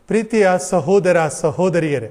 ಪ್ರೀತಿಯ ಸಹೋದರ ಸಹೋದರಿಯರೇ,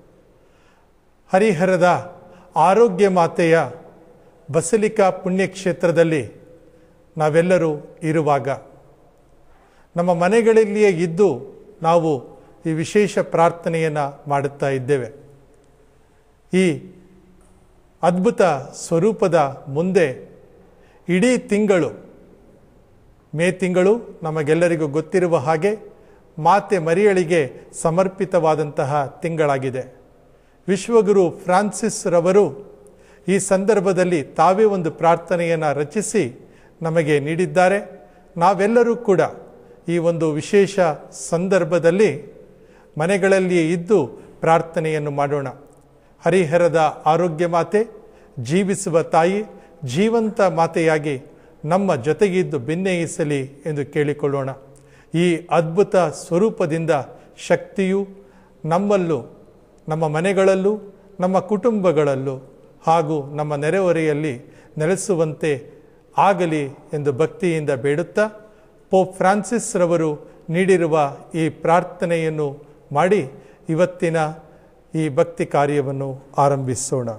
ಹರಿಹರದ ಆರೋಗ್ಯ ಮಾತೆಯ ಬಸಲಿಕಾ ಪುಣ್ಯಕ್ಷೇತ್ರದಲ್ಲಿ ನಾವೆಲ್ಲರೂ ಇರುವಾಗ ನಮ್ಮ ಮನೆಗಳಲ್ಲಿಯೇ ಇದ್ದು ನಾವು ಈ ವಿಶೇಷ ಪ್ರಾರ್ಥನೆಯನ್ನು ಮಾಡುತ್ತಾ ಇದ್ದೇವೆ. ಈ ಅದ್ಭುತ ಸ್ವರೂಪದ ಮುಂದೆ ಇಡೀ ತಿಂಗಳು, ಮೇ ತಿಂಗಳು ನಮಗೆಲ್ಲರಿಗೂ ಗೊತ್ತಿರುವ ಹಾಗೆ ಮಾತೆ ಮರಿಯಳಿಗೆ ಸಮರ್ಪಿತವಾದಂತಹ ತಿಂಗಳಾಗಿದೆ. ವಿಶ್ವಗುರು ಫ್ರಾನ್ಸಿಸ್ ರವರು ಈ ಸಂದರ್ಭದಲ್ಲಿ ತಾವೇ ಒಂದು ಪ್ರಾರ್ಥನೆಯನ್ನು ರಚಿಸಿ ನಮಗೆ ನೀಡಿದ್ದಾರೆ. ನಾವೆಲ್ಲರೂ ಕೂಡ ಈ ಒಂದು ವಿಶೇಷ ಸಂದರ್ಭದಲ್ಲಿ ಮನೆಗಳಲ್ಲಿಯೇ ಇದ್ದು ಪ್ರಾರ್ಥನೆಯನ್ನು ಮಾಡೋಣ. ಹರಿಹರದ ಆರೋಗ್ಯ ಮಾತೆ, ಜೀವಿಸುವ ತಾಯಿ, ಜೀವಂತ ಮಾತೆಯಾಗಿ ನಮ್ಮ ಜೊತೆಗಿದ್ದು ಭಿನ್ನಯಿಸಲಿ ಎಂದು ಕೇಳಿಕೊಳ್ಳೋಣ. ಈ ಅದ್ಭುತ ಸ್ವರೂಪದಿಂದ ಶಕ್ತಿಯು ನಮ್ಮಲ್ಲೂ, ನಮ್ಮ ಮನೆಗಳಲ್ಲೂ, ನಮ್ಮ ಕುಟುಂಬಗಳಲ್ಲೂ ಹಾಗೂ ನಮ್ಮ ನೆರೆಹೊರೆಯಲ್ಲಿ ನೆಲೆಸುವಂತೆ ಆಗಲಿ ಎಂದು ಭಕ್ತಿಯಿಂದ ಬೇಡುತ್ತಾ ಪೋಪ್ ಫ್ರಾನ್ಸಿಸ್ ರವರು ನೀಡಿರುವ ಈ ಪ್ರಾರ್ಥನೆಯನ್ನು ಮಾಡಿ ಇವತ್ತಿನ ಈ ಭಕ್ತಿ ಕಾರ್ಯವನ್ನು ಆರಂಭಿಸೋಣ.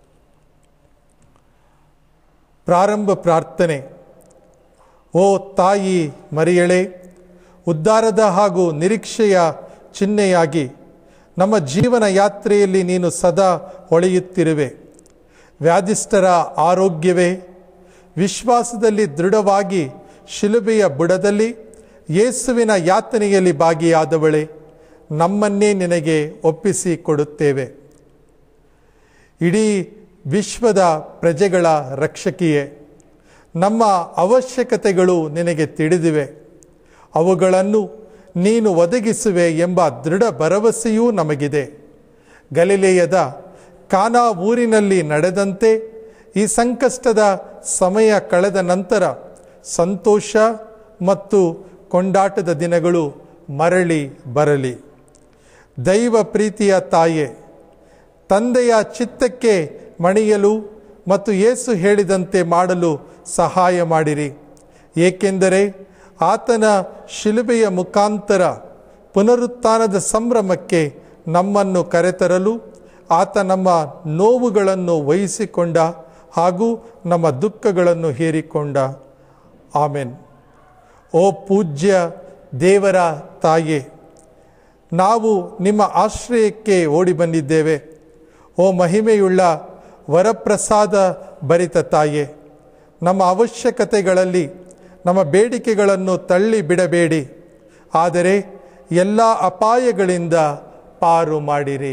ಪ್ರಾರಂಭ ಪ್ರಾರ್ಥನೆ. ಓ ತಾಯಿ ಮರಿಯಳೇ, ಉದ್ಧಾರದ ಹಾಗೂ ನಿರೀಕ್ಷೆಯ ಚಿಹ್ನೆಯಾಗಿ ನಮ್ಮ ಜೀವನ ಯಾತ್ರೆಯಲ್ಲಿ ನೀನು ಸದಾ ಹೊಳೆಯುತ್ತಿರುವೆ. ವ್ಯಾಧಿಷ್ಠರ ಆರೋಗ್ಯವೇ, ವಿಶ್ವಾಸದಲ್ಲಿ ದೃಢವಾಗಿ ಶಿಲುಬೆಯ ಬುಡದಲ್ಲಿ ಯೇಸುವಿನ ಯಾತನೆಯಲ್ಲಿ ಭಾಗಿಯಾದವಳೆ, ನಮ್ಮನ್ನೇ ನಿನಗೆ ಒಪ್ಪಿಸಿ ಕೊಡುತ್ತೇವೆ. ಇಡೀ ವಿಶ್ವದ ಪ್ರಜೆಗಳ ರಕ್ಷಕಿಯೇ, ನಮ್ಮ ಅವಶ್ಯಕತೆಗಳು ನಿನಗೆ ತಿಳಿದಿವೆ, ಅವುಗಳನ್ನು ನೀನು ಒದಗಿಸುವೆ ಎಂಬ ದೃಢ ಭರವಸೆಯೂ ನಮಗಿದೆ. ಗಲಿಲೆಯದ ಕಾನಾ ಊರಿನಲ್ಲಿ ನಡೆದಂತೆ ಈ ಸಂಕಷ್ಟದ ಸಮಯ ಕಳೆದ ನಂತರ ಸಂತೋಷ ಮತ್ತು ಕೊಂಡಾಟದ ದಿನಗಳು ಮರಳಿ ಬರಲಿ. ದೈವ ಪ್ರೀತಿಯ ತಾಯೇ, ತಂದೆಯ ಚಿತ್ತಕ್ಕೆ ಮಣಿಯಲು ಮತ್ತು ಯೇಸು ಹೇಳಿದಂತೆ ಮಾಡಲು ಸಹಾಯ ಮಾಡಿರಿ. ಏಕೆಂದರೆ ಆತನ ಶಿಲುಬೆಯ ಮುಖಾಂತರ ಪುನರುತ್ಥಾನದ ಸಂಭ್ರಮಕ್ಕೆ ನಮ್ಮನ್ನು ಕರೆತರಲು ಆತ ನಮ್ಮ ನೋವುಗಳನ್ನು ವಹಿಸಿಕೊಂಡ ಹಾಗೂ ನಮ್ಮ ದುಃಖಗಳನ್ನು ಹೇರಿಕೊಂಡ. ಆಮೆನ್. ಓ ಪೂಜ್ಯ ದೇವರ ತಾಯೇ, ನಾವು ನಿಮ್ಮ ಆಶ್ರಯಕ್ಕೆ ಓಡಿ ಬಂದಿದ್ದೇವೆ. ಓ ಮಹಿಮೆಯುಳ್ಳ ವರಪ್ರಸಾದ ಭರಿತ ತಾಯೇ, ನಮ್ಮ ಅವಶ್ಯಕತೆಗಳಲ್ಲಿ ನಮ್ಮ ಬೇಡಿಕೆಗಳನ್ನು ತಳ್ಳಿ ಬಿಡಬೇಡಿ, ಆದರೆ ಎಲ್ಲ ಅಪಾಯಗಳಿಂದ ಪಾರು ಮಾಡಿರಿ.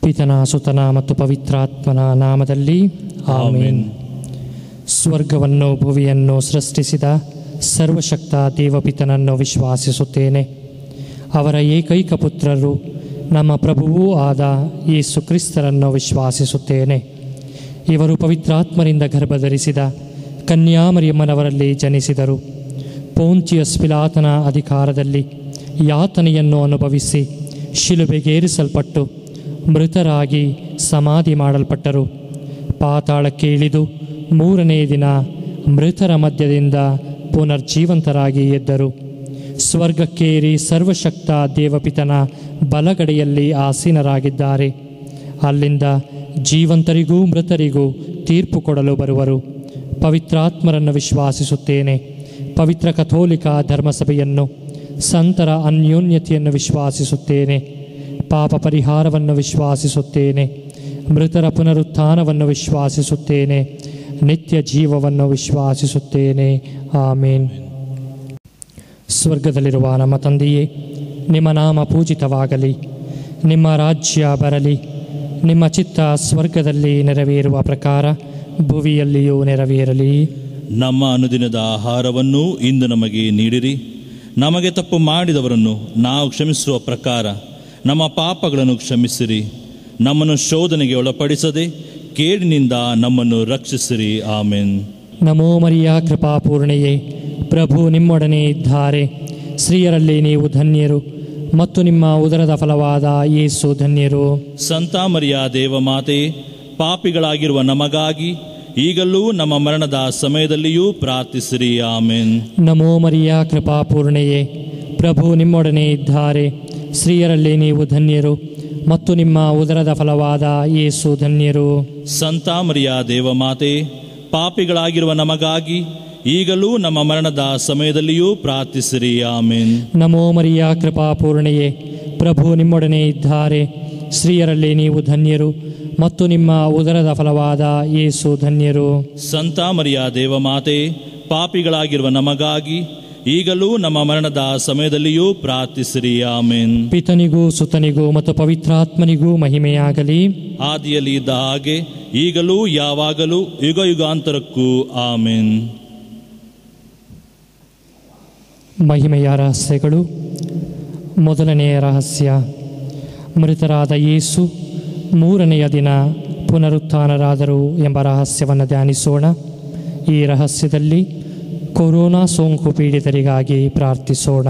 ಪಿತನ ಸುತನ ಮತ್ತು ಪವಿತ್ರಾತ್ಮನ ನಾಮದಲ್ಲಿ ಆಮೆನ್. ಸ್ವರ್ಗವನ್ನು ಭುವಿಯನ್ನು ಸೃಷ್ಟಿಸಿದ ಸರ್ವಶಕ್ತ ದೇವಪಿತನನ್ನು ವಿಶ್ವಾಸಿಸುತ್ತೇನೆ. ಅವರ ಏಕೈಕ ಪುತ್ರರು ನಮ್ಮ ಪ್ರಭುವೂ ಆದ ಯೇಸು ಕ್ರಿಸ್ತರನ್ನು ವಿಶ್ವಾಸಿಸುತ್ತೇನೆ. ಇವರು ಪವಿತ್ರಾತ್ಮರಿಂದ ಗರ್ಭಧರಿಸಿದ ಕನ್ಯಾಮರಿಯಮ್ಮನವರಲ್ಲಿ ಜನಿಸಿದರು. ಪೋಂತಿಯಸ್ ಪಿಲಾತನ ಅಧಿಕಾರದಲ್ಲಿ ಯಾತನೆಯನ್ನು ಅನುಭವಿಸಿ ಶಿಲುಬೆಗೇರಿಸಲ್ಪಟ್ಟು ಮೃತರಾಗಿ ಸಮಾಧಿ ಮಾಡಲ್ಪಟ್ಟರು. ಪಾತಾಳಕ್ಕೆ ಇಳಿದು 3ನೇ ದಿನ ಮೃತರ ಮಧ್ಯದಿಂದ ಪುನರ್ಜೀವಂತರಾಗಿ ಎದ್ದರು. ಸ್ವರ್ಗಕ್ಕೇರಿ ಸರ್ವಶಕ್ತ ದೇವಪಿತನ ಬಲಗಡೆಯಲ್ಲಿ ಆಸೀನರಾಗಿದ್ದಾರೆ. ಅಲ್ಲಿಂದ ಜೀವಂತರಿಗೂ ಮೃತರಿಗೂ ತೀರ್ಪು ಕೊಡಲು ಬರುವರು. ಪವಿತ್ರಾತ್ಮರನ್ನು ವಿಶ್ವಾಸಿಸುತ್ತೇನೆ. ಪವಿತ್ರ ಕಥೋಲಿಕ ಧರ್ಮಸಭೆಯನ್ನು, ಸಂತರ ಅನ್ಯೋನ್ಯತೆಯನ್ನು ವಿಶ್ವಾಸಿಸುತ್ತೇನೆ. ಪಾಪ ಪರಿಹಾರವನ್ನು ವಿಶ್ವಾಸಿಸುತ್ತೇನೆ. ಮೃತರ ಪುನರುತ್ಥಾನವನ್ನು ವಿಶ್ವಾಸಿಸುತ್ತೇನೆ. ನಿತ್ಯ ಜೀವವನ್ನು ವಿಶ್ವಾಸಿಸುತ್ತೇನೆ. ಆಮೇನ್. ಸ್ವರ್ಗದಲ್ಲಿರುವ ನಮ್ಮ ತಂದೆಯೇ, ನಿಮ್ಮ ನಾಮ ಪೂಜಿತವಾಗಲಿ. ನಿಮ್ಮ ರಾಜ್ಯ ಬರಲಿ. ನಿಮ್ಮ ಚಿತ್ತ ಸ್ವರ್ಗದಲ್ಲಿ ನೆರವೇರುವ ಪ್ರಕಾರ ಭುವಿಯಲ್ಲಿಯೂ ನೆರವೇರಲಿ. ನಮ್ಮ ಅನುದಿನದ ಆಹಾರವನ್ನು ಇಂದು ನಮಗೆ ನೀಡಿರಿ. ನಮಗೆ ತಪ್ಪು ಮಾಡಿದವರನ್ನು ನಾವು ಕ್ಷಮಿಸುವ ಪ್ರಕಾರ ನಮ್ಮ ಪಾಪಗಳನ್ನು ಕ್ಷಮಿಸಿರಿ. ನಮ್ಮನ್ನು ಶೋಧನೆಗೆ ಒಳಪಡಿಸದೆ ಕೇಡಿನಿಂದ ನಮ್ಮನ್ನು ರಕ್ಷಿಸಿರಿ. ಆಮೆನ್. ನಮೋ ಮರಿಯ ಕೃಪಾಪೂರ್ಣೆಯೇ, ಪ್ರಭು ನಿಮ್ಮೊಡನೆ ಇದ್ದಾರೆ. ಸ್ತ್ರೀಯರಲ್ಲಿ ನೀವು ಧನ್ಯರು ಮತ್ತು ನಿಮ್ಮ ಉದರದ ಫಲವಾದ ಯೇಸು ಧನ್ಯರು. ಸಂತ ಮರಿಯ ದೇವಮಾತೆ, ಪಾಪಿಗಳಾಗಿರುವ ನಮಗಾಗಿ ಈಗಲೂ ನಮ್ಮ ಮರಣದ ಸಮಯದಲ್ಲಿಯೂ ಪ್ರಾರ್ಥಿಸಿರಿ. ಆಮೆನ್. ನಮೋ ಮರಿಯ ಕೃಪಾಪೂರ್ಣೆಯೇ, ಪ್ರಭು ನಿಮ್ಮೊಡನೆ ಇದ್ದಾರೆ. ಸ್ತ್ರೀಯರಲ್ಲಿ ನೀವು ಧನ್ಯರು ಮತ್ತು ನಿಮ್ಮ ಉದರದ ಫಲವಾದ ಯೇಸು ಧನ್ಯರು. ಸಂತ ಮರಿಯ ದೇವಮಾತೆ, ಪಾಪಿಗಳಾಗಿರುವ ನಮಗಾಗಿ ಈಗಲೂ ನಮ್ಮ ಮರಣದ ಸಮಯದಲ್ಲಿಯೂ ಪ್ರಾರ್ಥಿಸಿರಿ. ಆಮೆನ್. ನಮೋ ಮರಿಯ ಕೃಪಾಪೂರ್ಣೆಯೇ, ಪ್ರಭು ನಿಮ್ಮೊಡನೆ ಇದ್ದಾರೆ. ಸ್ತ್ರೀಯರಲ್ಲಿ ನೀವು ಧನ್ಯರು ಮತ್ತು ನಿಮ್ಮ ಉದರದ ಫಲವಾದ ಯೇಸು ಧನ್ಯರು. ಸಂತ ಮರಿಯ ದೇವಮಾತೆ, ಪಾಪಿಗಳಾಗಿರುವ ನಮಗಾಗಿ ಈಗಲೂ ನಮ್ಮ ಮರಣದ ಸಮಯದಲ್ಲಿಯೂ ಪ್ರಾರ್ಥಿಸಿರಿ. ಆಮೆನ್. ಪಿತನಿಗೂ ಸುತನಿಗೂ ಮತ್ತು ಪವಿತ್ರಾತ್ಮನಿಗೂ ಮಹಿಮೆಯಾಗಲಿ. ಆದಿಯಲ್ಲಿ ಇದ್ದ ಹಾಗೆ ಈಗಲೂ ಯಾವಾಗಲೂ ಯುಗ ಯುಗಾಂತರಕ್ಕೂ. ಆಮೆನ್. ಮಹಿಮೆಯ ರಹಸ್ಯಗಳು. ಮೊದಲನೆಯ ರಹಸ್ಯ, ಮೃತರಾದ ಯೇಸು 3ನೆಯ ದಿನ ಪುನರುತ್ಥಾನರಾದರು ಎಂಬ ರಹಸ್ಯವನ್ನು ಧ್ಯಾನಿಸೋಣ. ಈ ರಹಸ್ಯದಲ್ಲಿ ಕೊರೋನಾ ಸೋಂಕು ಪೀಡಿತರಿಗಾಗಿ ಪ್ರಾರ್ಥಿಸೋಣ.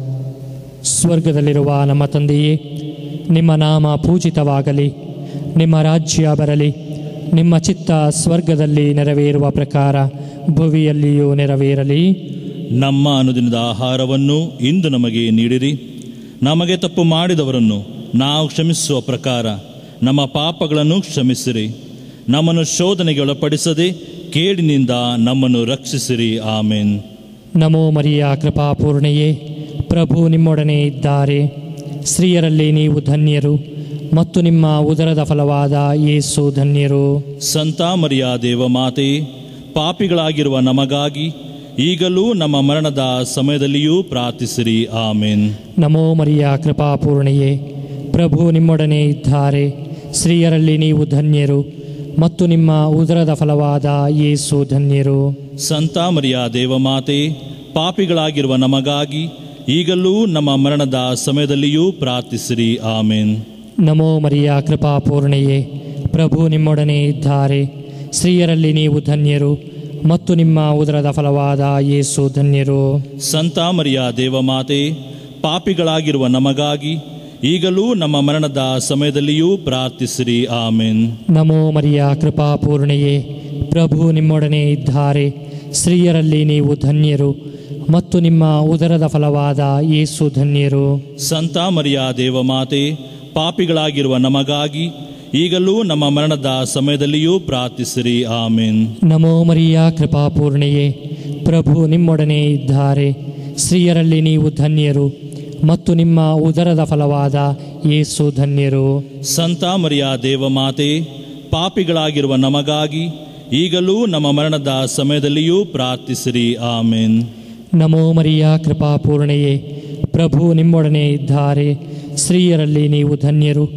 ಸ್ವರ್ಗದಲ್ಲಿರುವ ನಮ್ಮ ತಂದೆಯೇ, ನಿಮ್ಮ ನಾಮ ಪೂಜಿತವಾಗಲಿ. ನಿಮ್ಮ ರಾಜ್ಯ ಬರಲಿ. ನಿಮ್ಮ ಚಿತ್ತ ಸ್ವರ್ಗದಲ್ಲಿ ನೆರವೇರುವ ಪ್ರಕಾರ ಭುವಿಯಲ್ಲಿಯೂ ನೆರವೇರಲಿ. ನಮ್ಮ ಅನುದಿನದ ಆಹಾರವನ್ನು ಇಂದು ನಮಗೆ ನೀಡಿರಿ. ನಮಗೆ ತಪ್ಪು ಮಾಡಿದವರನ್ನು ನಾವು ಕ್ಷಮಿಸುವ ಪ್ರಕಾರ ನಮ್ಮ ಪಾಪಗಳನ್ನು ಕ್ಷಮಿಸಿರಿ. ನಮ್ಮನ್ನು ಶೋಧನೆಗೆ ಒಳಪಡಿಸದೆ ಕೇಡಿನಿಂದ ನಮ್ಮನ್ನು ರಕ್ಷಿಸಿರಿ. ಆಮೆನ್. ನಮೋ ಮರಿಯ ಕೃಪಾಪೂರ್ಣೆಯೇ, ಪ್ರಭು ನಿಮ್ಮೊಡನೆ ಇದ್ದಾರೆ. ಸ್ತ್ರೀಯರಲ್ಲಿ ನೀವು ಧನ್ಯರು ಮತ್ತು ನಿಮ್ಮ ಉದರದ ಫಲವಾದ ಯೇಸು ಧನ್ಯರು. ಸಂತ ಮರಿಯ ದೇವಮಾತೆ, ಪಾಪಿಗಳಾಗಿರುವ ನಮಗಾಗಿ ಈಗಲೂ ನಮ್ಮ ಮರಣದ ಸಮಯದಲ್ಲಿಯೂ ಪ್ರಾರ್ಥಿಸಿರಿ. ಆಮೆನ್. ನಮೋ ಮರಿಯ ಕೃಪಾಪೂರ್ಣೆಯೇ, ಪ್ರಭು ನಿಮ್ಮೊಡನೆ ಇದ್ದಾರೆ. ಸ್ತ್ರೀಯರಲ್ಲಿ ನೀವು ಧನ್ಯರು ಮತ್ತು ನಿಮ್ಮ ಉದರದ ಫಲವಾದ ಯೇಸು ಧನ್ಯರು. ಸಂತ ಮರಿಯ ದೇವಮಾತೆ, ಪಾಪಿಗಳಾಗಿರುವ ನಮಗಾಗಿ ಈಗಲೂ ನಮ್ಮ ಮರಣದ ಸಮಯದಲ್ಲಿಯೂ ಪ್ರಾರ್ಥಿಸಿರಿ. ಆಮೆನ್. ನಮೋ ಮರಿಯ ಕೃಪಾಪೂರ್ಣೆಯೇ, ಪ್ರಭು ನಿಮ್ಮೊಡನೆ ಇದ್ದಾರೆ. ಸ್ತ್ರೀಯರಲ್ಲಿ ನೀವು ಧನ್ಯರು ಮತ್ತು ನಿಮ್ಮ ಉದರದ ಫಲವಾದ ಯೇಸು ಧನ್ಯರು. ಸಂತ ಮರಿಯ ದೇವಮಾತೆ, ಪಾಪಿಗಳಾಗಿರುವ ನಮಗಾಗಿ ಈಗಲೂ ನಮ್ಮ ಮರಣದ ಸಮಯದಲ್ಲಿಯೂ ಪ್ರಾರ್ಥಿಸಿರಿ. ಆಮೆನ್. ನಮೋ ಮರಿಯ ಕೃಪಾಪೂರ್ಣೆಯೇ, ಪ್ರಭು ನಿಮ್ಮೊಡನೆ ಇದ್ದಾರೆ. ಸ್ತ್ರೀಯರಲ್ಲಿ ನೀವು ಧನ್ಯರು ಮತ್ತು ನಿಮ್ಮ ಉದರದ ಫಲವಾದ ಯೇಸು ಧನ್ಯರು. ಸಂತ ಮರಿಯ ದೇವಮಾತೆ, ಪಾಪಿಗಳಾಗಿರುವ ನಮಗಾಗಿ ಈಗಲೂ ನಮ್ಮ ಮರಣದ ಸಮಯದಲ್ಲಿಯೂ ಪ್ರಾರ್ಥಿಸಿರಿ. ಆಮೆನ್. ನಮೋ ಮರಿಯ ಕೃಪಾಪೂರ್ಣೆಯೇ, ಪ್ರಭು ನಿಮ್ಮೊಡನೆ ಇದ್ದಾರೆ. ಸ್ತ್ರೀಯರಲ್ಲಿ ನೀವು ಧನ್ಯರು ಮತ್ತು ನಿಮ್ಮ ಉದರದ ಫಲವಾದ ಯೇಸು ಧನ್ಯರು. ಸಂತ ಮರಿಯ ದೇವಮಾತೆ, ಪಾಪಿಗಳಾಗಿರುವ ನಮಗಾಗಿ ಈಗಲೂ ನಮ್ಮ ಮರಣದ ಸಮಯದಲ್ಲಿಯೂ ಪ್ರಾರ್ಥಿಸಿರಿ. ಆಮೆನ್. ನಮೋ ಮರಿಯ ಕೃಪಾಪೂರ್ಣೆಯೇ, ಪ್ರಭು ನಿಮ್ಮೊಡನೆ ಇದ್ದಾರೆ. ಸ್ತ್ರೀಯರಲ್ಲಿ ನೀವು ಧನ್ಯರು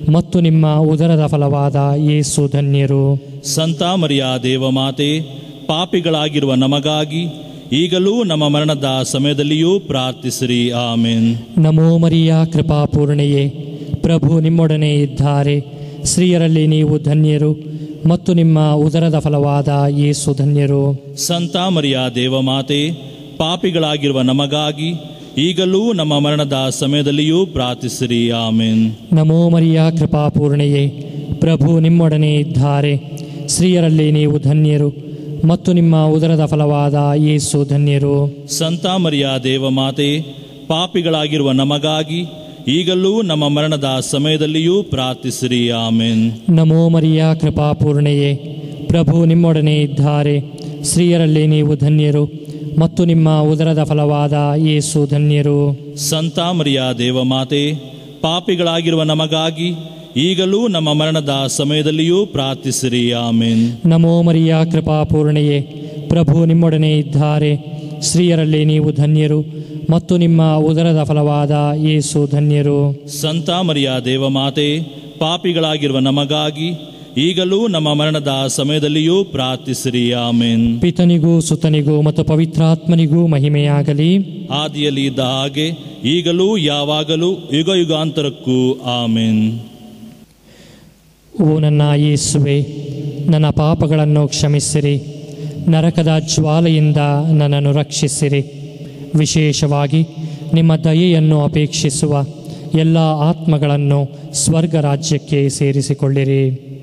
ಮತ್ತು ನಿಮ್ಮ ಉದರದ ಫಲವಾದ ಯೇಸು ಧನ್ಯರು. ಸಂತ ಮರಿಯ ದೇವಮಾತೆ, ಪಾಪಿಗಳಾಗಿರುವ ನಮಗಾಗಿ ಈಗಲೂ ನಮ್ಮ ಮರಣದ ಸಮಯದಲ್ಲಿಯೂ ಪ್ರಾರ್ಥಿಸಿರಿ. ಆಮೆನ್. ನಮೋ ಮರಿಯ ಕೃಪಾಪೂರ್ಣೆಯೇ, ಪ್ರಭು ನಿಮ್ಮೊಡನೆ ಇದ್ದಾರೆ. ಸ್ತ್ರೀಯರಲ್ಲಿ ನೀವು ಧನ್ಯರು ಮತ್ತು ನಿಮ್ಮ ಉದರದ ಫಲವಾದ ಯೇಸು ಧನ್ಯರು. ಸಂತ ಮರಿಯ ದೇವಮಾತೆ, ಪಾಪಿಗಳಾಗಿರುವ ನಮಗಾಗಿ ಈಗಲೂ ನಮ್ಮ ಮರಣದ ಸಮಯದಲ್ಲಿಯೂ ಪ್ರಾರ್ಥಿಸಿರಿ. ಆಮೆನ್. ನಮೋ ಮರಿಯ ಕೃಪಾಪೂರ್ಣೆಯೇ, ಪ್ರಭು ನಿಮ್ಮೊಡನೆ ಇದ್ದಾರೆ. ಸ್ತ್ರೀಯರಲ್ಲಿ ನೀವು ಧನ್ಯರು ಮತ್ತು ನಿಮ್ಮ ಉದರದ ಫಲವಾದ ಯೇಸು ಧನ್ಯರು. ಸಂತ ಮರಿಯ ದೇವಮಾತೆ, ಪಾಪಿಗಳಾಗಿರುವ ನಮಗಾಗಿ ಈಗಲೂ ನಮ್ಮ ಮರಣದ ಸಮಯದಲ್ಲಿಯೂ ಪ್ರಾರ್ಥಿಸಿರಿ. ಆಮೆನ್. ನಮೋ ಮರಿಯ ಕೃಪಾಪೂರ್ಣೆಯೇ, ಪ್ರಭು ನಿಮ್ಮೊಡನೆ ಇದ್ದಾರೆ. ಸ್ತ್ರೀಯರಲ್ಲಿ ನೀವು ಧನ್ಯರು ಮತ್ತು ನಿಮ್ಮ ಉದರದ ಫಲವಾದ ಯೇಸು ಧನ್ಯರು. ಸಂತ ಮರಿಯ ದೇವಮಾತೆ, ಪಾಪಿಗಳಾಗಿರುವ ನಮಗಾಗಿ ಈಗಲೂ ನಮ್ಮ ಮರಣದ ಸಮಯದಲ್ಲಿಯೂ ಪ್ರಾರ್ಥಿಸಿರಿ. ಆಮೆನ್. ನಮೋ ಮರಿಯ ಕೃಪಾಪೂರ್ಣೆಯೇ, ಪ್ರಭು ನಿಮ್ಮೊಡನೆ ಇದ್ದಾರೆ. ಸ್ತ್ರೀಯರಲ್ಲಿ ನೀವು ಧನ್ಯರು ಮತ್ತು ನಿಮ್ಮ ಉದರದ ಫಲವಾದ ಯೇಸು ಧನ್ಯರು. ಸಂತ ಮರಿಯ ದೇವಮಾತೆ, ಪಾಪಿಗಳಾಗಿರುವ ನಮಗಾಗಿ ಈಗಲೂ ನಮ್ಮ ಮರಣದ ಸಮಯದಲ್ಲಿಯೂ ಪ್ರಾರ್ಥಿಸಿರಿ. ಆಮೆನ್. ಪಿತನಿಗೂ ಸುತನಿಗೂ ಮತ್ತು ಪವಿತ್ರಾತ್ಮನಿಗೂ ಮಹಿಮೆಯಾಗಲಿ. ಆದಿಯಲ್ಲಿ ಇದ್ದ ಹಾಗೆ ಈಗಲೂ ಯಾವಾಗಲೂ ಯುಗ ಯುಗಾಂತರಕ್ಕೂ. ಆಮೆನ್. ಓ ನನ್ನ ಯೇಸುವೆ, ನನ್ನ ಪಾಪಗಳನ್ನು ಕ್ಷಮಿಸಿರಿ, ನರಕದ ಜ್ವಾಲೆಯಿಂದ ನನ್ನನ್ನು ರಕ್ಷಿಸಿರಿ. ವಿಶೇಷವಾಗಿ ನಿಮ್ಮ ದಯೆಯನ್ನು ಅಪೇಕ್ಷಿಸುವ ಎಲ್ಲ ಆತ್ಮಗಳನ್ನು ಸ್ವರ್ಗ ರಾಜ್ಯಕ್ಕೆ ಸೇರಿಸಿಕೊಳ್ಳಿರಿ.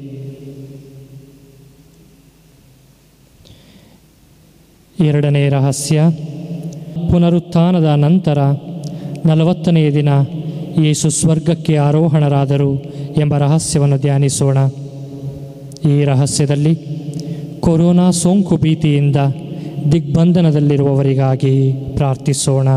ಎರಡನೇ ರಹಸ್ಯ, ಪುನರುತ್ಥಾನದ ನಂತರ 40ನೇ ದಿನ ಯೇಸು ಸ್ವರ್ಗಕ್ಕೆ ಆರೋಹಣರಾದರು ಎಂಬ ರಹಸ್ಯವನ್ನು ಧ್ಯಾನಿಸೋಣ. ಈ ರಹಸ್ಯದಲ್ಲಿ ಕೊರೋನಾ ಸೋಂಕು ಭೀತಿಯಿಂದ ದಿಗ್ಬಂಧನದಲ್ಲಿರುವವರಿಗಾಗಿ ಪ್ರಾರ್ಥಿಸೋಣ.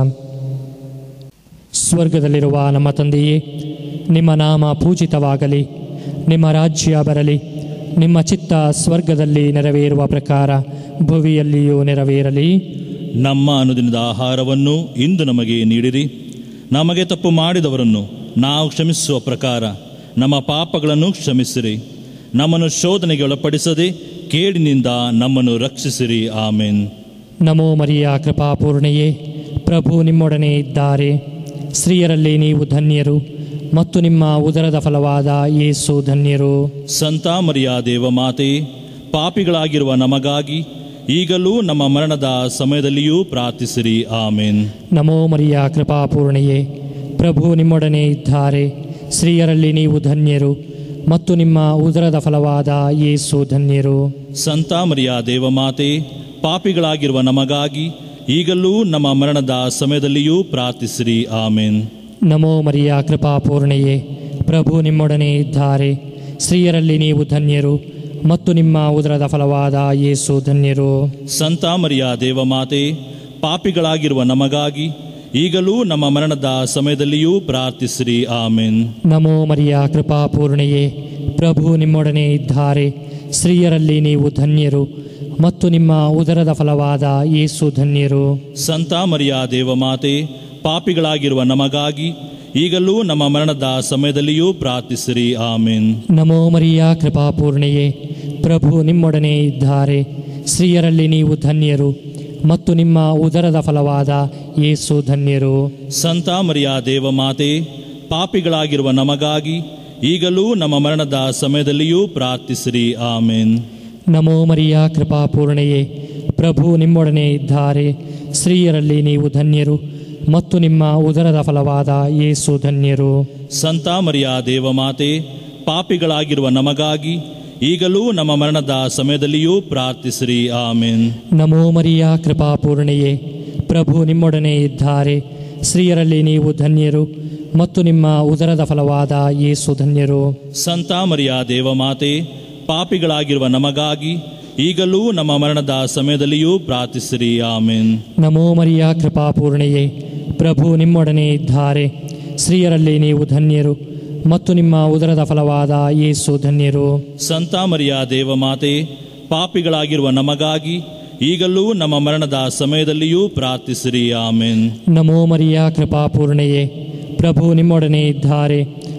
ಸ್ವರ್ಗದಲ್ಲಿರುವ ನಮ್ಮ ತಂದೆಯೇ, ನಿಮ್ಮ ನಾಮ ಪೂಜಿತವಾಗಲಿ, ನಿಮ್ಮ ರಾಜ್ಯ ಬರಲಿ, ನಿಮ್ಮ ಚಿತ್ತ ಸ್ವರ್ಗದಲ್ಲಿ ನೆರವೇರುವ ಪ್ರಕಾರ ಭುವಿಯಲ್ಲಿಯೂ ನೆರವೇರಲಿ. ನಮ್ಮ ಅನುದಿನದ ಆಹಾರವನ್ನು ಇಂದು ನಮಗೆ ನೀಡಿರಿ. ನಮಗೆ ತಪ್ಪು ಮಾಡಿದವರನ್ನು ನಾವು ಕ್ಷಮಿಸುವ ಪ್ರಕಾರ ನಮ್ಮ ಪಾಪಗಳನ್ನು ಕ್ಷಮಿಸಿರಿ. ನಮ್ಮನ್ನು ಶೋಧನೆಗೆ ಒಳಪಡಿಸದೆ ಕೇಡಿನಿಂದ ನಮ್ಮನ್ನು ರಕ್ಷಿಸಿರಿ. ಆಮೆನ್. ನಮೋ ಮರಿಯ ಕೃಪಾಪೂರ್ಣೆಯೇ, ಪ್ರಭು ನಿಮ್ಮೊಡನೆ ಇದ್ದಾರೆ. ಸ್ತ್ರೀಯರಲ್ಲಿ ನೀವು ಧನ್ಯರು ಮತ್ತು ನಿಮ್ಮ ಉದರದ ಫಲವಾದ ಯೇಸು ಧನ್ಯರು. ಸಂತ ಮರಿಯ ದೇವಮಾತೆ, ಪಾಪಿಗಳಾಗಿರುವ ನಮಗಾಗಿ ಈಗಲೂ ನಮ್ಮ ಮರಣದ ಸಮಯದಲ್ಲಿಯೂ ಪ್ರಾರ್ಥಿಸಿರಿ. ಆಮೆನ್. ನಮೋ ಮರಿಯ ಕೃಪಾಪೂರ್ಣೆಯೇ, ಪ್ರಭು ನಿಮ್ಮೊಡನೆ ಇದ್ದಾರೆ. ಸ್ತ್ರೀಯರಲ್ಲಿ ನೀವು ಧನ್ಯರು ಮತ್ತು ನಿಮ್ಮ ಉದರದ ಫಲವಾದ ಯೇಸು ಧನ್ಯರು. ಸಂತ ಮರಿಯ ದೇವಮಾತೆ, ಪಾಪಿಗಳಾಗಿರುವ ನಮಗಾಗಿ ಈಗಲೂ ನಮ್ಮ ಮರಣದ ಸಮಯದಲ್ಲಿಯೂ ಪ್ರಾರ್ಥಿಸಿರಿ. ಆಮೆನ್. ನಮೋ ಮರಿಯ ಕೃಪಾಪೂರ್ಣೆಯೇ, ಪ್ರಭು ನಿಮ್ಮೊಡನೆ ಇದ್ದಾರೆ. ಸ್ತ್ರೀಯರಲ್ಲಿ ನೀವು ಧನ್ಯರು ಮತ್ತು ನಿಮ್ಮ ಉದರದ ಫಲವಾದ ಯೇಸು ಧನ್ಯರು. ಸಂತ ಮರಿಯ ದೇವಮಾತೆ, ಪಾಪಿಗಳಾಗಿರುವ ನಮಗಾಗಿ ಈಗಲೂ ನಮ್ಮ ಮರಣದ ಸಮಯದಲ್ಲಿಯೂ ಪ್ರಾರ್ಥಿಸಿರಿ. ಆಮೆನ್. ನಮೋ ಮರಿಯ ಕೃಪಾಪೂರ್ಣೆಯೇ, ಪ್ರಭು ನಿಮ್ಮೊಡನೆ ಇದ್ದಾರೆ. ಸ್ತ್ರೀಯರಲ್ಲಿ ನೀವು ಧನ್ಯರು ಮತ್ತು ನಿಮ್ಮ ಉದರದ ಫಲವಾದ ಯೇಸು ಧನ್ಯರು. ಸಂತ ಮರಿಯ ದೇವಮಾತೆ, ಪಾಪಿಗಳಾಗಿರುವ ನಮಗಾಗಿ ಈಗಲೂ ನಮ್ಮ ಮರಣದ ಸಮಯದಲ್ಲಿಯೂ ಪ್ರಾರ್ಥಿಸಿರಿ. ಆಮೆನ್. ನಮೋ ಮರಿಯ ಕೃಪಾಪೂರ್ಣೆಯೇ, ಪ್ರಭು ನಿಮ್ಮೊಡನೆ ಇದ್ದಾರೆ. ಸ್ತ್ರೀಯರಲ್ಲಿ ನೀವು ಧನ್ಯರು ಮತ್ತು ನಿಮ್ಮ ಉದರದ ಫಲವಾದ ಯೇಸು ಧನ್ಯರು. ಸಂತ ಮರಿಯ ದೇವಮಾತೆ, ಪಾಪಿಗಳಾಗಿರುವ ನಮಗಾಗಿ ಈಗಲೂ ನಮ್ಮ ಮರಣದ ಸಮಯದಲ್ಲಿಯೂ ಪ್ರಾರ್ಥಿಸಿರಿ. ಆಮೆನ್. ನಮೋ ಮರಿಯ ಕೃಪಾಪೂರ್ಣೆಯೇ, ಪ್ರಭು ನಿಮ್ಮೊಡನೆ ಇದ್ದಾರೆ. ಸ್ತ್ರೀಯರಲ್ಲಿ ನೀವು ಧನ್ಯರು ಮತ್ತು ನಿಮ್ಮ ಉದರದ ಫಲವಾದ ಯೇಸು ಧನ್ಯರು. ಸಂತ ಮರಿಯ ದೇವಮಾತೆ, ಪಾಪಿಗಳಾಗಿರುವ ನಮಗಾಗಿ ಈಗಲೂ ನಮ್ಮ ಮರಣದ ಸಮಯದಲ್ಲಿಯೂ ಪ್ರಾರ್ಥಿಸಿರಿ. ಆಮೆನ್. ನಮೋ ಮರಿಯ ಕೃಪಾಪೂರ್ಣೆಯೇ, ಪ್ರಭು ನಿಮ್ಮೊಡನೆ ಇದ್ದಾರೆ. ಸ್ತ್ರೀಯರಲ್ಲಿ ನೀವು ಧನ್ಯರು ಮತ್ತು ನಿಮ್ಮ ಉದರದ ಫಲವಾದ ಯೇಸು ಧನ್ಯರು. ಸಂತ ಮರಿಯ ದೇವಮಾತೆ, ಪಾಪಿಗಳಾಗಿರುವ ನಮಗಾಗಿ ಈಗಲೂ ನಮ್ಮ ಮರಣದ ಸಮಯದಲ್ಲಿಯೂ ಪ್ರಾರ್ಥಿಸಿರಿ. ಆಮೆನ್. ನಮೋ ಮರಿಯ ಕೃಪಾಪೂರ್ಣೆಯೇ, ಪ್ರಭು ನಿಮ್ಮೊಡನೆ ಇದ್ದಾರೆ. ಸ್ತ್ರೀಯರಲ್ಲಿ ನೀವು ಧನ್ಯರು ಮತ್ತು ನಿಮ್ಮ ಉದರದ ಫಲವಾದ ಯೇಸು ಧನ್ಯರು. ಸಂತ ಮರಿಯ ದೇವಮಾತೆ, ಪಾಪಿಗಳಾಗಿರುವ ನಮಗಾಗಿ ಈಗಲೂ ನಮ್ಮ ಮರಣದ ಸಮಯದಲ್ಲಿಯೂ ಪ್ರಾರ್ಥಿಸಿರಿ. ಆಮೆನ್. ನಮೋ ಮರಿಯ ಕೃಪಾಪೂರ್ಣೆಯೇ, ಪ್ರಭು ನಿಮ್ಮೊಡನೆ ಇದ್ದಾರೆ.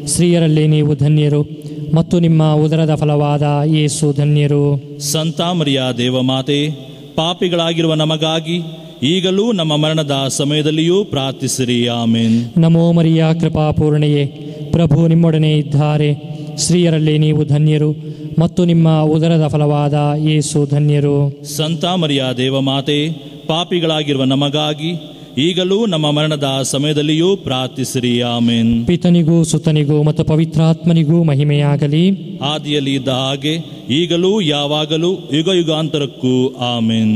ಸ್ತ್ರೀಯರಲ್ಲಿ ನೀವು ಧನ್ಯರು, ಮತ್ತು ನಿಮ್ಮ ಉದರದ ಫಲವಾದ ಯೇಸು ಧನ್ಯರು. ಸಂತ ಮರಿಯ ದೇವಮಾತೆ, ಪಾಪಿಗಳಾಗಿರುವ ನಮಗಾಗಿ ಈಗಲೂ ನಮ್ಮ ಮರಣದ ಸಮಯದಲ್ಲಿಯೂ ಪ್ರಾರ್ಥಿಸಿರಿ. ಆಮೇನ್. ನಮೋ ಮರಿಯ ಕೃಪಾಪೂರ್ಣೆಯೇ, ಪ್ರಭು ನಿಮ್ಮೊಡನೆ ಇದ್ದಾರೆ. ಸ್ತ್ರೀಯರಲ್ಲಿ ನೀವು ಧನ್ಯರು, ಮತ್ತು ನಿಮ್ಮ ಉದರದ ಫಲವಾದ ಯೇಸು ಧನ್ಯರು. ಸಂತ ಮರಿಯ ದೇವಮಾತೆ, ಪಾಪಿಗಳಾಗಿರುವ ನಮಗಾಗಿ ಈಗಲೂ ನಮ್ಮ ಮರಣದ ಸಮಯದಲ್ಲಿಯೂ ಪ್ರಾರ್ಥಿಸಿರಿ. ಆಮೇನ್. ಪಿತನಿಗೂ ಸುತನಿಗೂ ಮತ್ತು ಪವಿತ್ರಾತ್ಮನಿಗೂ ಮಹಿಮೆಯಾಗಲಿ, ಆದಿಯಲ್ಲಿ ಇದ್ದ ಹಾಗೆ ಈಗಲೂ ಯಾವಾಗಲೂ ಯುಗ ಯುಗಾಂತರಕ್ಕೂ. ಆಮೇನ್.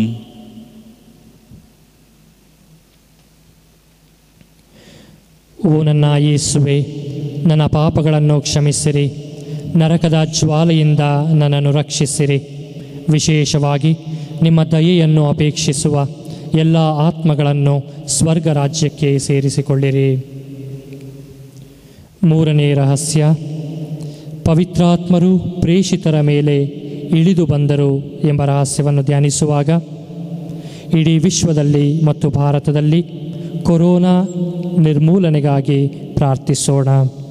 ಓ ನನ್ನ ಯೇಸುವೆ, ನನ್ನ ಪಾಪಗಳನ್ನು ಕ್ಷಮಿಸಿರಿ, ನರಕದ ಜ್ವಾಲೆಯಿಂದ ನನ್ನನ್ನು ರಕ್ಷಿಸಿರಿ. ವಿಶೇಷವಾಗಿ ನಿಮ್ಮ ದಯೆಯನ್ನು ಅಪೇಕ್ಷಿಸುವ ಎಲ್ಲ ಆತ್ಮಗಳನ್ನು ಸ್ವರ್ಗ ರಾಜ್ಯಕ್ಕೆ ಸೇರಿಸಿಕೊಳ್ಳಿರಿ. ಮೂರನೇ ರಹಸ್ಯ, ಪವಿತ್ರಾತ್ಮರು ಪ್ರೇಷಿತರ ಮೇಲೆ ಇಳಿದು ಬಂದರು ಎಂಬ ರಹಸ್ಯವನ್ನು ಧ್ಯಾನಿಸುವಾಗ ಇಡೀ ವಿಶ್ವದಲ್ಲಿ ಮತ್ತು ಭಾರತದಲ್ಲಿ ಕೊರೋನಾ ನಿರ್ಮೂಲನೆಗಾಗಿ ಪ್ರಾರ್ಥಿಸೋಣ.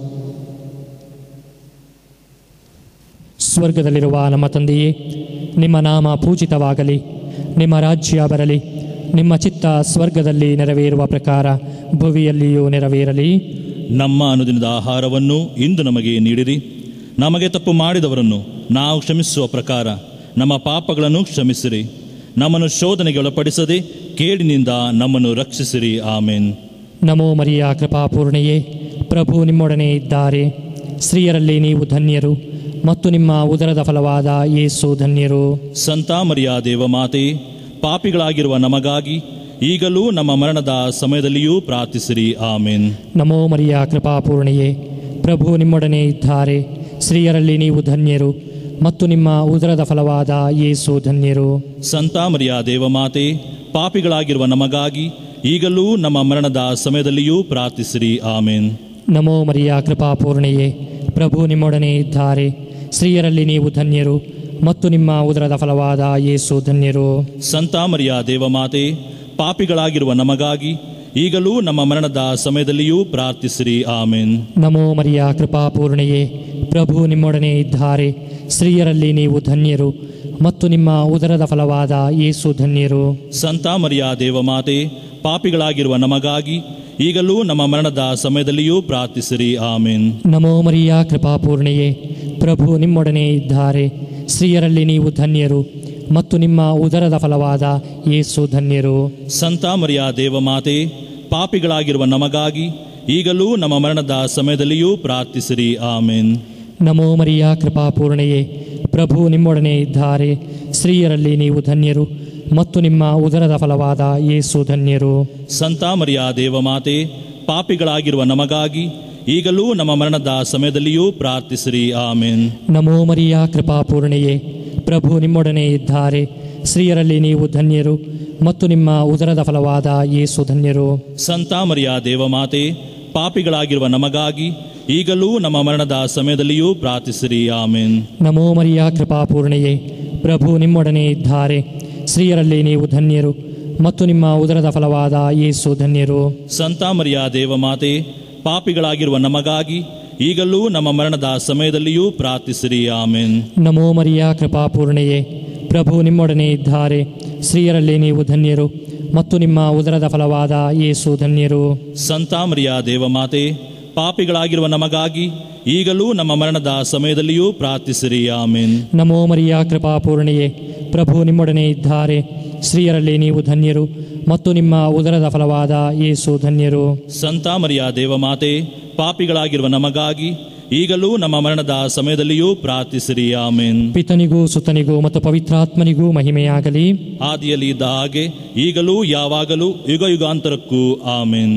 ಸ್ವರ್ಗದಲ್ಲಿರುವ ನಮ್ಮ ತಂದೆಯೇ, ನಿಮ್ಮ ನಾಮ ಪೂಜಿತವಾಗಲಿ, ನಿಮ್ಮ ರಾಜ್ಯ ಬರಲಿ, ನಿಮ್ಮ ಚಿತ್ತ ಸ್ವರ್ಗದಲ್ಲಿ ನೆರವೇರುವ ಪ್ರಕಾರ ಭುವಿಯಲ್ಲಿಯೂ ನೆರವೇರಲಿ. ನಮ್ಮ ಅನುದಿನದ ಆಹಾರವನ್ನು ಇಂದು ನಮಗೆ ನೀಡಿರಿ. ನಮಗೆ ತಪ್ಪು ಮಾಡಿದವರನ್ನು ನಾವು ಕ್ಷಮಿಸುವ ಪ್ರಕಾರ ನಮ್ಮ ಪಾಪಗಳನ್ನು ಕ್ಷಮಿಸಿರಿ. ನಮ್ಮನ್ನು ಶೋಧನೆಗೆ ಒಳಪಡಿಸದೆ ಕೇಡಿನಿಂದ ನಮ್ಮನ್ನು ರಕ್ಷಿಸಿರಿ. ಆಮೇನ್. ನಮೋ ಮರಿಯ ಕೃಪಾಪೂರ್ಣೆಯೇ, ಪ್ರಭು ನಿಮ್ಮೊಡನೆ ಇದ್ದಾರೆ. ಸ್ತ್ರೀಯರಲ್ಲಿ ನೀವು ಧನ್ಯರು, ಮತ್ತು ನಿಮ್ಮ ಉದರದ ಫಲವಾದ ಯೇಸು ಧನ್ಯರು. ಸಂತ ಮರಿಯ ದೇವಮಾತೆ, ಪಾಪಿಗಳಾಗಿರುವ ನಮಗಾಗಿ ಈಗಲೂ ನಮ್ಮ ಮರಣದ ಸಮಯದಲ್ಲಿಯೂ ಪ್ರಾರ್ಥಿಸಿರಿ. ಆಮೇನ್. ನಮೋ ಮರಿಯ ಕೃಪಾಪೂರ್ಣೆಯೇ, ಪ್ರಭು ನಿಮ್ಮೊಡನೆ ಇದ್ದಾರೆ. ಸ್ತ್ರೀಯರಲ್ಲಿ ನೀವು ಧನ್ಯರು, ಮತ್ತು ನಿಮ್ಮ ಉದರದ ಫಲವಾದ ಯೇಸು ಧನ್ಯರು. ಸಂತ ಮರಿಯ ದೇವಮಾತೆ, ಪಾಪಿಗಳಾಗಿರುವ ನಮಗಾಗಿ ಈಗಲೂ ನಮ್ಮ ಮರಣದ ಸಮಯದಲ್ಲಿಯೂ ಪ್ರಾರ್ಥಿಸಿರಿ. ಆಮೇನ್. ನಮೋ ಮರಿಯ ಕೃಪಾಪೂರ್ಣೆಯೇ, ಪ್ರಭು ನಿಮ್ಮೊಡನೆ ಇದ್ದಾರೆ. ಸ್ತ್ರೀಯರಲ್ಲಿ ನೀವು ಧನ್ಯರು, ಮತ್ತು ನಿಮ್ಮ ಉದರದ ಫಲವಾದ ಯೇಸು ಧನ್ಯರು. ಸಂತ ಮರಿಯ ದೇವಮಾತೆ, ಪಾಪಿಗಳಾಗಿರುವ ನಮಗಾಗಿ ಈಗಲೂ ನಮ್ಮ ಮರಣದ ಸಮಯದಲ್ಲಿಯೂ ಪ್ರಾರ್ಥಿಸಿರಿ. ಆಮೇನ್. ನಮೋ ಮರಿಯ ಕೃಪಾಪೂರ್ಣೆಯೇ, ಪ್ರಭು ನಿಮ್ಮೊಡನೆ ಇದ್ದಾರೆ. ಸ್ತ್ರೀಯರಲ್ಲಿ ನೀವು ಧನ್ಯರು, ಮತ್ತು ನಿಮ್ಮ ಉದರದ ಫಲವಾದ ಯೇಸು ಧನ್ಯರು. ಸಂತ ಮರಿಯ ದೇವಮಾತೆ, ಪಾಪಿಗಳಾಗಿರುವ ನಮಗಾಗಿ ಈಗಲೂ ನಮ್ಮ ಮರಣದ ಸಮಯದಲ್ಲಿಯೂ ಪ್ರಾರ್ಥಿಸಿರಿ. ಆಮೇನ್. ನಮೋ ಮರಿಯ ಕೃಪಾಪೂರ್ಣೆಯೇ, ಪ್ರಭು ನಿಮ್ಮೊಡನೆ ಇದ್ದಾರೆ. ಸ್ತ್ರೀಯರಲ್ಲಿ ನೀವು ಧನ್ಯರು, ಮತ್ತು ನಿಮ್ಮ ಉದರದ ಫಲವಾದ ಯೇಸು ಧನ್ಯರು. ಸಂತ ಮರಿಯ ದೇವಮಾತೆ, ಪಾಪಿಗಳಾಗಿರುವ ನಮಗಾಗಿ ಈಗಲೂ ನಮ್ಮ ಮರಣದ ಸಮಯದಲ್ಲಿಯೂ ಪ್ರಾರ್ಥಿಸಿರಿ. ಆಮೇನ್. ನಮೋ ಮರಿಯ ಕೃಪಾಪೂರ್ಣೆಯೇ, ಪ್ರಭು ನಿಮ್ಮೊಡನೆ ಇದ್ದಾರೆ. ಸ್ತ್ರೀಯರಲ್ಲಿ ನೀವು ಧನ್ಯರು, ಮತ್ತು ನಿಮ್ಮ ಉದರದ ಫಲವಾದ ಯೇಸು ಧನ್ಯರು. ಸಂತ ಮರಿಯ ದೇವಮಾತೆ, ಪಾಪಿಗಳಾಗಿರುವ ನಮಗಾಗಿ ಈಗಲೂ ನಮ್ಮ ಮರಣದ ಸಮಯದಲ್ಲಿಯೂ ಪ್ರಾರ್ಥಿಸಿರಿ. ಆಮೇನ್. ನಮೋ ಮರಿಯ ಕೃಪಾಪೂರ್ಣೆಯೇ, ಪ್ರಭು ನಿಮ್ಮೊಡನೆ ಇದ್ದಾರೆ. ಸ್ತ್ರೀಯರಲ್ಲಿ ನೀವು ಧನ್ಯರು, ಮತ್ತು ನಿಮ್ಮ ಉದರದ ಫಲವಾದ ಯೇಸು ಧನ್ಯರು. ಸಂತ ಮರಿಯ ದೇವಮಾತೆ, ಪಾಪಿಗಳಾಗಿರುವ ನಮಗಾಗಿ ಈಗಲೂ ನಮ್ಮ ಮರಣದ ಸಮಯದಲ್ಲಿಯೂ ಪ್ರಾರ್ಥಿಸಿರಿ. ಆಮೇನ್. ನಮೋ ಮರಿಯ ಕೃಪಾಪೂರ್ಣೆಯೇ, ಪ್ರಭು ನಿಮ್ಮೊಡನೆ ಇದ್ದಾರೆ. ಸ್ತ್ರೀಯರಲ್ಲಿ ನೀವು ಧನ್ಯರು, ಮತ್ತು ನಿಮ್ಮ ಉದರದ ಫಲವಾದ ಯೇಸು ಧನ್ಯರು. ಸಂತ ಮರಿಯ ದೇವಮಾತೆ, ಪಾಪಿಗಳಾಗಿರುವ ನಮಗಾಗಿ ಈಗಲೂ ನಮ್ಮ ಮರಣದ ಸಮಯದಲ್ಲಿಯೂ ಪ್ರಾರ್ಥಿಸಿರಿ. ಆಮೇನ್. ನಮೋ ಮರಿಯ ಕೃಪಾಪೂರ್ಣೆಯೇ, ಪ್ರಭು ನಿಮ್ಮೊಡನೆ ಇದ್ದಾರೆ. ಸ್ತ್ರೀಯರಲ್ಲಿ ನೀವು ಧನ್ಯರು, ಮತ್ತು ನಿಮ್ಮ ಉದರದ ಫಲವಾದ ಯೇಸು ಧನ್ಯರು. ಸಂತ ಮರಿಯ ದೇವಮಾತೆ, ಪಾಪಿಗಳಾಗಿರುವ ನಮಗಾಗಿ ಈಗಲೂ ನಮ್ಮ ಮರಣದ ಸಮಯದಲ್ಲಿಯೂ ಪ್ರಾರ್ಥಿಸಿರಿ. ಆಮೇನ್. ನಮೋ ಮರಿಯ ಕೃಪಾಪೂರ್ಣೆಯೇ, ಪ್ರಭು ನಿಮ್ಮೊಡನೆ ಇದ್ದಾರೆ. ಸ್ತ್ರೀಯರಲ್ಲಿ ನೀವು ಧನ್ಯರು, ಮತ್ತು ನಿಮ್ಮ ಉದರದ ಫಲವಾದ ಯೇಸು ಧನ್ಯರು. ಸಂತ ಮರಿಯ ದೇವಮಾತೆ, ಪಾಪಿಗಳಾಗಿರುವ ನಮಗಾಗಿ ಈಗಲೂ ನಮ್ಮ ಮರಣದ ಸಮಯದಲ್ಲಿಯೂ ಪ್ರಾರ್ಥಿಸಿರಿ. ಆಮೇನ್. ಪಿತನಿಗೂ ಸುತನಿಗೂ ಮತ್ತು ಪವಿತ್ರಾತ್ಮನಿಗೂ ಮಹಿಮೆಯಾಗಲಿ, ಆದಿಯಲ್ಲಿ ಇದ್ದ ಹಾಗೆ ಈಗಲೂ ಯಾವಾಗಲೂ ಯುಗ ಯುಗಾಂತರಕ್ಕೂ. ಆಮೇನ್.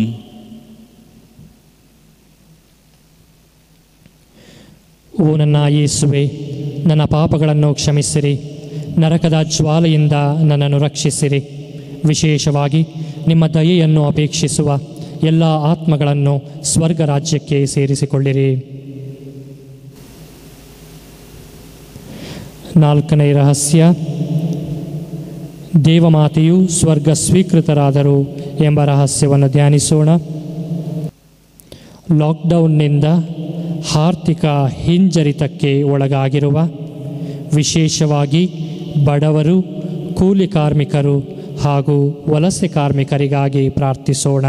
ಓ ನನ್ನ ಯೇಸುವೆ, ನನ್ನ ಪಾಪಗಳನ್ನು ಕ್ಷಮಿಸಿರಿ, ನರಕದ ಜ್ವಾಲೆಯಿಂದ ನನ್ನನ್ನು ರಕ್ಷಿಸಿರಿ. ವಿಶೇಷವಾಗಿ ನಿಮ್ಮ ದಯೆಯನ್ನು ಅಪೇಕ್ಷಿಸುವ ಎಲ್ಲ ಆತ್ಮಗಳನ್ನು ಸ್ವರ್ಗ ರಾಜ್ಯಕ್ಕೆ ಸೇರಿಸಿಕೊಳ್ಳಿರಿ. ನಾಲ್ಕನೇ ರಹಸ್ಯ, ದೇವಮಾತೆಯು ಸ್ವರ್ಗ ಸ್ವೀಕೃತರಾದರು ಎಂಬ ರಹಸ್ಯವನ್ನು ಧ್ಯಾನಿಸೋಣ. ಲಾಕ್ಡೌನ್ನಿಂದ ಆರ್ಥಿಕ ಹಿಂಜರಿತಕ್ಕೆ ಒಳಗಾಗಿರುವ ವಿಶೇಷವಾಗಿ ಬಡವರು, ಕೂಲಿ ಕಾರ್ಮಿಕರು ಹಾಗೂ ವಲಸೆ ಕಾರ್ಮಿಕರಿಗಾಗಿ ಪ್ರಾರ್ಥಿಸೋಣ.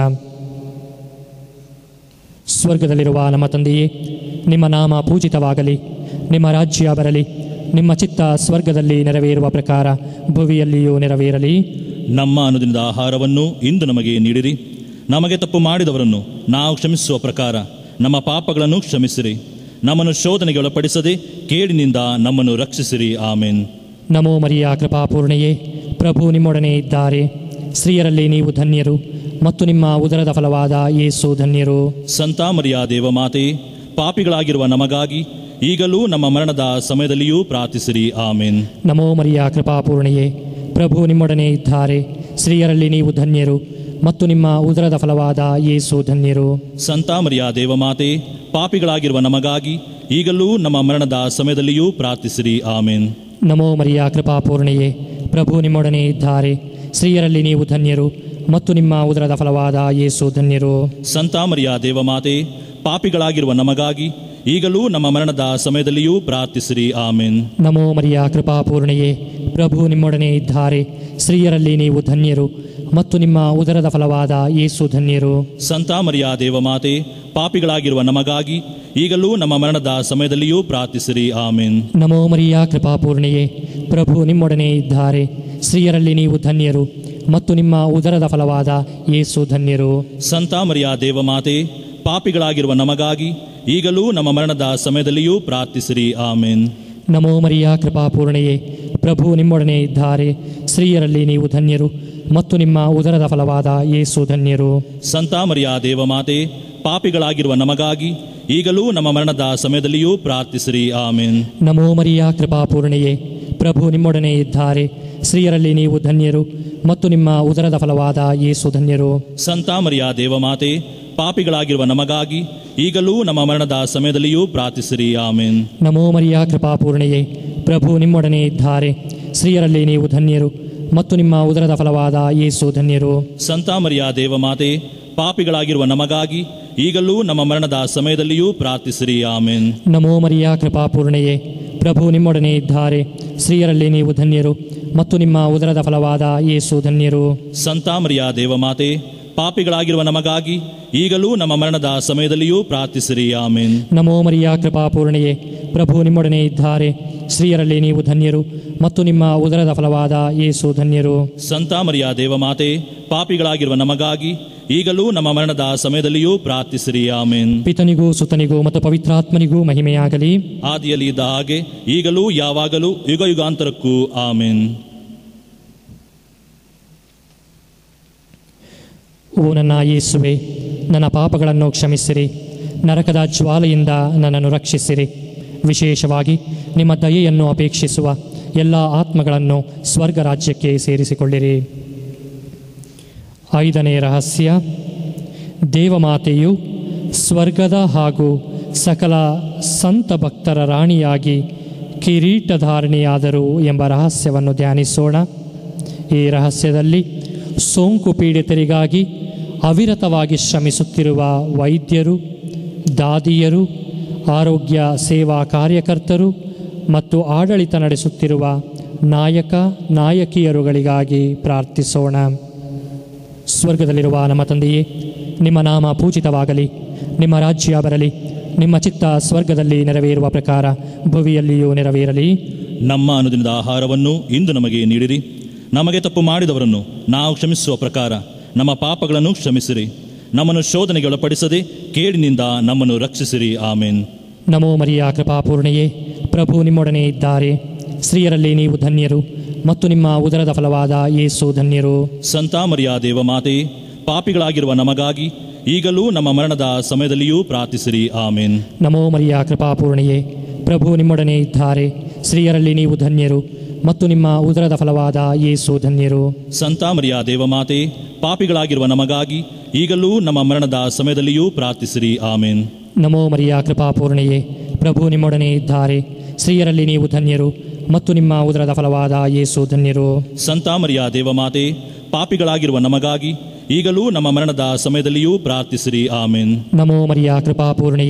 ಸ್ವರ್ಗದಲ್ಲಿರುವ ನಮ್ಮ ತಂದೆಯೇ, ನಿಮ್ಮ ನಾಮ ಪೂಜಿತವಾಗಲಿ, ನಿಮ್ಮ ರಾಜ್ಯ ಬರಲಿ, ನಿಮ್ಮ ಚಿತ್ತ ಸ್ವರ್ಗದಲ್ಲಿ ನೆರವೇರುವ ಪ್ರಕಾರ ಭುವಿಯಲ್ಲಿಯೂ ನೆರವೇರಲಿ. ನಮ್ಮ ಅನುದಿನದ ಆಹಾರವನ್ನು ಇಂದು ನಮಗೆ ನೀಡಿರಿ. ನಮಗೆ ತಪ್ಪು ಮಾಡಿದವರನ್ನು ನಾವು ಕ್ಷಮಿಸುವ ಪ್ರಕಾರ ನಮ್ಮ ಪಾಪಗಳನ್ನು ಕ್ಷಮಿಸಿರಿ. ನಮ್ಮನ್ನು ಶೋಧನೆಗೆ ಒಳಪಡಿಸದೆ ಕೇಡಿನಿಂದ ನಮ್ಮನ್ನು ರಕ್ಷಿಸಿರಿ. ಆಮೇನ್. ನಮೋ ಮರಿಯ ಕೃಪಾಪೂರ್ಣೆಯೇ, ಪ್ರಭು ನಿಮ್ಮೊಡನೆ ಇದ್ದಾರೆ. ಸ್ತ್ರೀಯರಲ್ಲಿ ನೀವು ಧನ್ಯರು ಮತ್ತು ನಿಮ್ಮ ಉದರದ ಫಲವಾದ ಯೇಸು ಧನ್ಯರು. ಸಂತ ಮರಿಯ ದೇವಮಾತೆ, ಪಾಪಿಗಳಾಗಿರುವ ನಮಗಾಗಿ ಈಗಲೂ ನಮ್ಮ ಮರಣದ ಸಮಯದಲ್ಲಿಯೂ ಪ್ರಾರ್ಥಿಸಿರಿ. ಆಮೇನ್. ನಮೋ ಮರಿಯ ಕೃಪಾಪೂರ್ಣೆಯೇ, ಪ್ರಭು ನಿಮ್ಮೊಡನೆ ಇದ್ದಾರೆ. ಸ್ತ್ರೀಯರಲ್ಲಿ ನೀವು ಧನ್ಯರು ಮತ್ತು ನಿಮ್ಮ ಉದರದ ಫಲವಾದ ಯೇಸು ಧನ್ಯರು. ಸಂತ ಮರಿಯ ದೇವಮಾತೆ, ಪಾಪಿಗಳಾಗಿರುವ ನಮಗಾಗಿ ಈಗಲೂ ನಮ್ಮ ಮರಣದ ಸಮಯದಲ್ಲಿಯೂ ಪ್ರಾರ್ಥಿಸಿರಿ. ಆಮೇನ್. ನಮೋ ಮರಿಯ ಕೃಪಾಪೂರ್ಣೆಯೇ, ಪ್ರಭು ನಿಮ್ಮೊಡನೆ ಇದ್ದಾರೆ. ಸ್ತ್ರೀಯರಲ್ಲಿ ನೀವು ಧನ್ಯರು ಮತ್ತು ನಿಮ್ಮ ಉದರದ ಫಲವಾದ ಯೇಸು ಧನ್ಯರು. ಸಂತ ಮರಿಯ ದೇವಮಾತೆ, ಪಾಪಿಗಳಾಗಿರುವ ನಮಗಾಗಿ ಈಗಲೂ ನಮ್ಮ ಮರಣದ ಸಮಯದಲ್ಲಿಯೂ ಪ್ರಾರ್ಥಿಸಿರಿ. ಆಮೇನ್. ನಮೋ ಮರಿಯ ಕೃಪಾಪೂರ್ಣೆಯೇ, ಪ್ರಭು ನಿಮ್ಮೊಡನೆ ಇದ್ದಾರೆ. ಸ್ತ್ರೀಯರಲ್ಲಿ ನೀವು ಧನ್ಯರು ಮತ್ತು ನಿಮ್ಮ ಉದರದ ಫಲವಾದ ಯೇಸು ಧನ್ಯರು. ಸಂತ ಮರಿಯ ದೇವಮಾತೆ, ಪಾಪಿಗಳಾಗಿರುವ ನಮಗಾಗಿ ಈಗಲೂ ನಮ್ಮ ಮರಣದ ಸಮಯದಲ್ಲಿಯೂ ಪ್ರಾರ್ಥಿಸಿರಿ. ಆಮೇನ್. ನಮೋ ಮರಿಯ ಕೃಪಾಪೂರ್ಣೆಯೇ, ಪ್ರಭು ನಿಮ್ಮೊಡನೆ ಇದ್ದಾರೆ. ಸ್ತ್ರೀಯರಲ್ಲಿ ನೀವು ಧನ್ಯರು ಮತ್ತು ನಿಮ್ಮ ಉದರದ ಫಲವಾದ ಯೇಸು ಧನ್ಯರು. ಸಂತ ಮರಿಯ ದೇವಮಾತೆ, ಪಾಪಿಗಳಾಗಿರುವ ನಮಗಾಗಿ ಈಗಲೂ ನಮ್ಮ ಮರಣದ ಸಮಯದಲ್ಲಿಯೂ ಪ್ರಾರ್ಥಿಸಿರಿ. ಆಮೇನ್. ನಮೋ ಮರಿಯ ಕೃಪಾಪೂರ್ಣೆಯೇ, ಪ್ರಭು ನಿಮ್ಮೊಡನೆ ಇದ್ದಾರೆ. ಸ್ತ್ರೀಯರಲ್ಲಿ ನೀವು ಧನ್ಯರು ಮತ್ತು ನಿಮ್ಮ ಉದರದ ಫಲವಾದ ಯೇಸು ಧನ್ಯರು. ಸಂತ ಮರಿಯ ದೇವಮಾತೆ, ಪಾಪಿಗಳಾಗಿರುವ ನಮಗಾಗಿ ಈಗಲೂ ನಮ್ಮ ಮರಣದ ಸಮಯದಲ್ಲಿಯೂ ಪ್ರಾರ್ಥಿಸಿರಿ. ಆಮೇನ್. ನಮೋ ಮರಿಯ ಕೃಪಾಪೂರ್ಣೆಯೇ, ಪ್ರಭು ನಿಮ್ಮೊಡನೆ ಇದ್ದಾರೆ. ಸ್ತ್ರೀಯರಲ್ಲಿ ನೀವು ಧನ್ಯರು ಮತ್ತು ನಿಮ್ಮ ಉದರದ ಫಲವಾದ ಯೇಸು ಧನ್ಯರು. ಸಂತ ಮರಿಯ ದೇವಮಾತೆ, ಪಾಪಿಗಳಾಗಿರುವ ನಮಗಾಗಿ ಈಗಲೂ ನಮ್ಮ ಮರಣದ ಸಮಯದಲ್ಲಿಯೂ ಪ್ರಾರ್ಥಿಸಿರಿ. ಆಮೇನ್. ನಮೋ ಮರಿಯ ಕೃಪಾಪೂರ್ಣೆಯೇ, ಪ್ರಭು ನಿಮ್ಮೊಡನೆ ಇದ್ದಾರೆ. ಸ್ತ್ರೀಯರಲ್ಲಿ ನೀವು ಧನ್ಯರು ಮತ್ತು ನಿಮ್ಮ ಉದರದ ಫಲವಾದ ಯೇಸು ಧನ್ಯರು. ಸಂತ ಮರಿಯ ದೇವಮಾತೆ, ಪಾಪಿಗಳಾಗಿರುವ ನಮಗಾಗಿ ಈಗಲೂ ನಮ್ಮ ಮರಣದ ಸಮಯದಲ್ಲಿಯೂ ಪ್ರಾರ್ಥಿಸಿರಿ. ಆಮೇನ್. ನಮೋ ಮರಿಯ ಕೃಪಾಪೂರ್ಣೆಯೇ, ಪ್ರಭು ನಿಮ್ಮೊಡನೆ ಇದ್ದಾರೆ. ಸ್ತ್ರೀಯರಲ್ಲಿ ನೀವು ಧನ್ಯರು ಮತ್ತು ನಿಮ್ಮ ಉದರದ ಫಲವಾದ ಯೇಸು ಧನ್ಯರು. ಸಂತ ಮರಿಯ ದೇವಮಾತೆ, ಪಾಪಿಗಳಾಗಿರುವ ನಮಗಾಗಿ ಈಗಲೂ ನಮ್ಮ ಮರಣದ ಸಮಯದಲ್ಲಿಯೂ ಪ್ರಾರ್ಥಿಸಿರಿ. ಆಮೇನ್. ನಮೋ ಮರಿಯ ಕೃಪಾಪೂರ್ಣೆಯೇ, ಪ್ರಭು ನಿಮ್ಮೊಡನೆ ಇದ್ದಾರೆ. ಸ್ತ್ರೀಯರಲ್ಲಿ ನೀವು ಧನ್ಯರು ಮತ್ತು ನಿಮ್ಮ ಉದರದ ಫಲವಾದ ಯೇಸು ಧನ್ಯರು. ಸಂತ ಮರಿಯ ದೇವಮಾತೆ, ಪಾಪಿಗಳಾಗಿರುವ ನಮಗಾಗಿ ಈಗಲೂ ನಮ್ಮ ಮರಣದ ಸಮಯದಲ್ಲಿಯೂ ಪ್ರಾರ್ಥಿಸಿರಿ. ಆಮೇನ್. ಪಿತನಿಗೂ ಸುತನಿಗೂ ಮತ್ತು ಪವಿತ್ರಾತ್ಮನಿಗೂ ಮಹಿಮೆಯಾಗಲಿ. ಆದಿಯಲ್ಲಿ ಇದ್ದ ಹಾಗೆ ಈಗಲೂ ಯಾವಾಗಲೂ ಯುಗ ಯುಗಾಂತರಕ್ಕೂ. ಆಮೇನ್. ಓ ನನ್ನ ಯೇಸುವೆ, ನನ್ನ ಪಾಪಗಳನ್ನು ಕ್ಷಮಿಸಿರಿ, ನರಕದ ಜ್ವಾಲೆಯಿಂದ ನನ್ನನ್ನು ರಕ್ಷಿಸಿರಿ. ವಿಶೇಷವಾಗಿ ನಿಮ್ಮ ದಯೆಯನ್ನು ಅಪೇಕ್ಷಿಸುವ ಎಲ್ಲ ಆತ್ಮಗಳನ್ನು ಸ್ವರ್ಗ ರಾಜ್ಯಕ್ಕೆ ಸೇರಿಸಿಕೊಳ್ಳಿರಿ. 5ನೇ ರಹಸ್ಯ, ದೇವಮಾತೆಯು ಸ್ವರ್ಗದ ಹಾಗೂ ಸಕಲ ಸಂತ ಭಕ್ತರ ರಾಣಿಯಾಗಿ ಕಿರೀಟಧಾರಣೆಯಾದರು ಎಂಬ ರಹಸ್ಯವನ್ನು ಧ್ಯಾನಿಸೋಣ. ಈ ರಹಸ್ಯದಲ್ಲಿ ಸೋಂಕು ಪೀಡಿತರಿಗಾಗಿ ಅವಿರತವಾಗಿ ಶ್ರಮಿಸುತ್ತಿರುವ ವೈದ್ಯರು, ದಾದಿಯರು, ಆರೋಗ್ಯ ಸೇವಾ ಕಾರ್ಯಕರ್ತರು ಮತ್ತು ಆಡಳಿತ ನಡೆಸುತ್ತಿರುವ ನಾಯಕ ನಾಯಕಿಯರುಗಳಿಗಾಗಿ ಪ್ರಾರ್ಥಿಸೋಣ. ಸ್ವರ್ಗದಲ್ಲಿರುವ ನಮ್ಮ ತಂದೆಯೇ, ನಿಮ್ಮ ನಾಮ ಪೂಜಿತವಾಗಲಿ, ನಿಮ್ಮ ರಾಜ್ಯ ಬರಲಿ, ನಿಮ್ಮ ಚಿತ್ತ ಸ್ವರ್ಗದಲ್ಲಿ ನೆರವೇರುವ ಪ್ರಕಾರ ಭುವಿಯಲ್ಲಿಯೂ ನೆರವೇರಲಿ. ನಮ್ಮ ಅನುದಿನದ ಆಹಾರವನ್ನು ಇಂದು ನಮಗೆ ನೀಡಿರಿ. ನಮಗೆ ತಪ್ಪು ಮಾಡಿದವರನ್ನು ನಾವು ಕ್ಷಮಿಸುವ ಪ್ರಕಾರ ನಮ್ಮ ಪಾಪಗಳನ್ನು ಕ್ಷಮಿಸಿರಿ. ನಮ್ಮನ್ನು ಶೋಧನೆಗೆ ಒಳಪಡಿಸದೆ ಕೇಡಿನಿಂದ ನಮ್ಮನ್ನು ರಕ್ಷಿಸಿರಿ. ಆಮೇನ್. ನಮೋ ಮರಿಯ ಕೃಪಾಪೂರ್ಣೆಯೇ, ಪ್ರಭು ನಿಮ್ಮೊಡನೆ ಇದ್ದಾರೆ. ಸ್ತ್ರೀಯರಲ್ಲಿ ನೀವು ಧನ್ಯರು ಮತ್ತು ನಿಮ್ಮ ಉದರದ ಫಲವಾದ ಯೇಸು ಧನ್ಯರು. ಸಂತ ಮರಿಯ ದೇವಮಾತೆ, ಪಾಪಿಗಳಾಗಿರುವ ನಮಗಾಗಿ ಈಗಲೂ ನಮ್ಮ ಮರಣದ ಸಮಯದಲ್ಲಿಯೂ ಪ್ರಾರ್ಥಿಸಿರಿ. ಆಮೇನ್. ನಮೋ ಮರಿಯ ಕೃಪಾಪೂರ್ಣೆಯೇ, ಪ್ರಭು ನಿಮ್ಮೊಡನೆ ಇದ್ದಾರೆ. ಸ್ತ್ರೀಯರಲ್ಲಿ ನೀವು ಧನ್ಯರು ಮತ್ತು ನಿಮ್ಮ ಉದರದ ಫಲವಾದ ಯೇಸು ಧನ್ಯರು. ಸಂತ ಮರಿಯ ದೇವಮಾತೆ, ಪಾಪಿಗಳಾಗಿರುವ ನಮಗಾಗಿ ಈಗಲೂ ನಮ್ಮ ಮರಣದ ಸಮಯದಲ್ಲಿಯೂ ಪ್ರಾರ್ಥಿಸಿರಿ. ಆಮೇನ್. ನಮೋ ಮರಿಯ ಕೃಪಾಪೂರ್ಣೆಯೇ, ಪ್ರಭು ನಿಮ್ಮೊಡನೆ ಇದ್ದಾರೆ. ಸ್ತ್ರೀಯರಲ್ಲಿ ನೀವು ಧನ್ಯರು ಮತ್ತು ನಿಮ್ಮ ಉದರದ ಫಲವಾದ ಯೇಸು ಧನ್ಯರು. ಸಂತ ಮರಿಯ ದೇವಮಾತೆ, ಪಾಪಿಗಳಾಗಿರುವ ನಮಗಾಗಿ ಈಗಲೂ ನಮ್ಮ ಮರಣದ ಸಮಯದಲ್ಲಿಯೂ ಪ್ರಾರ್ಥಿಸಿರಿ. ಆಮೇನ್. ನಮೋ ಮರಿಯ ಕೃಪಾಪೂರ್ಣೆಯೇ,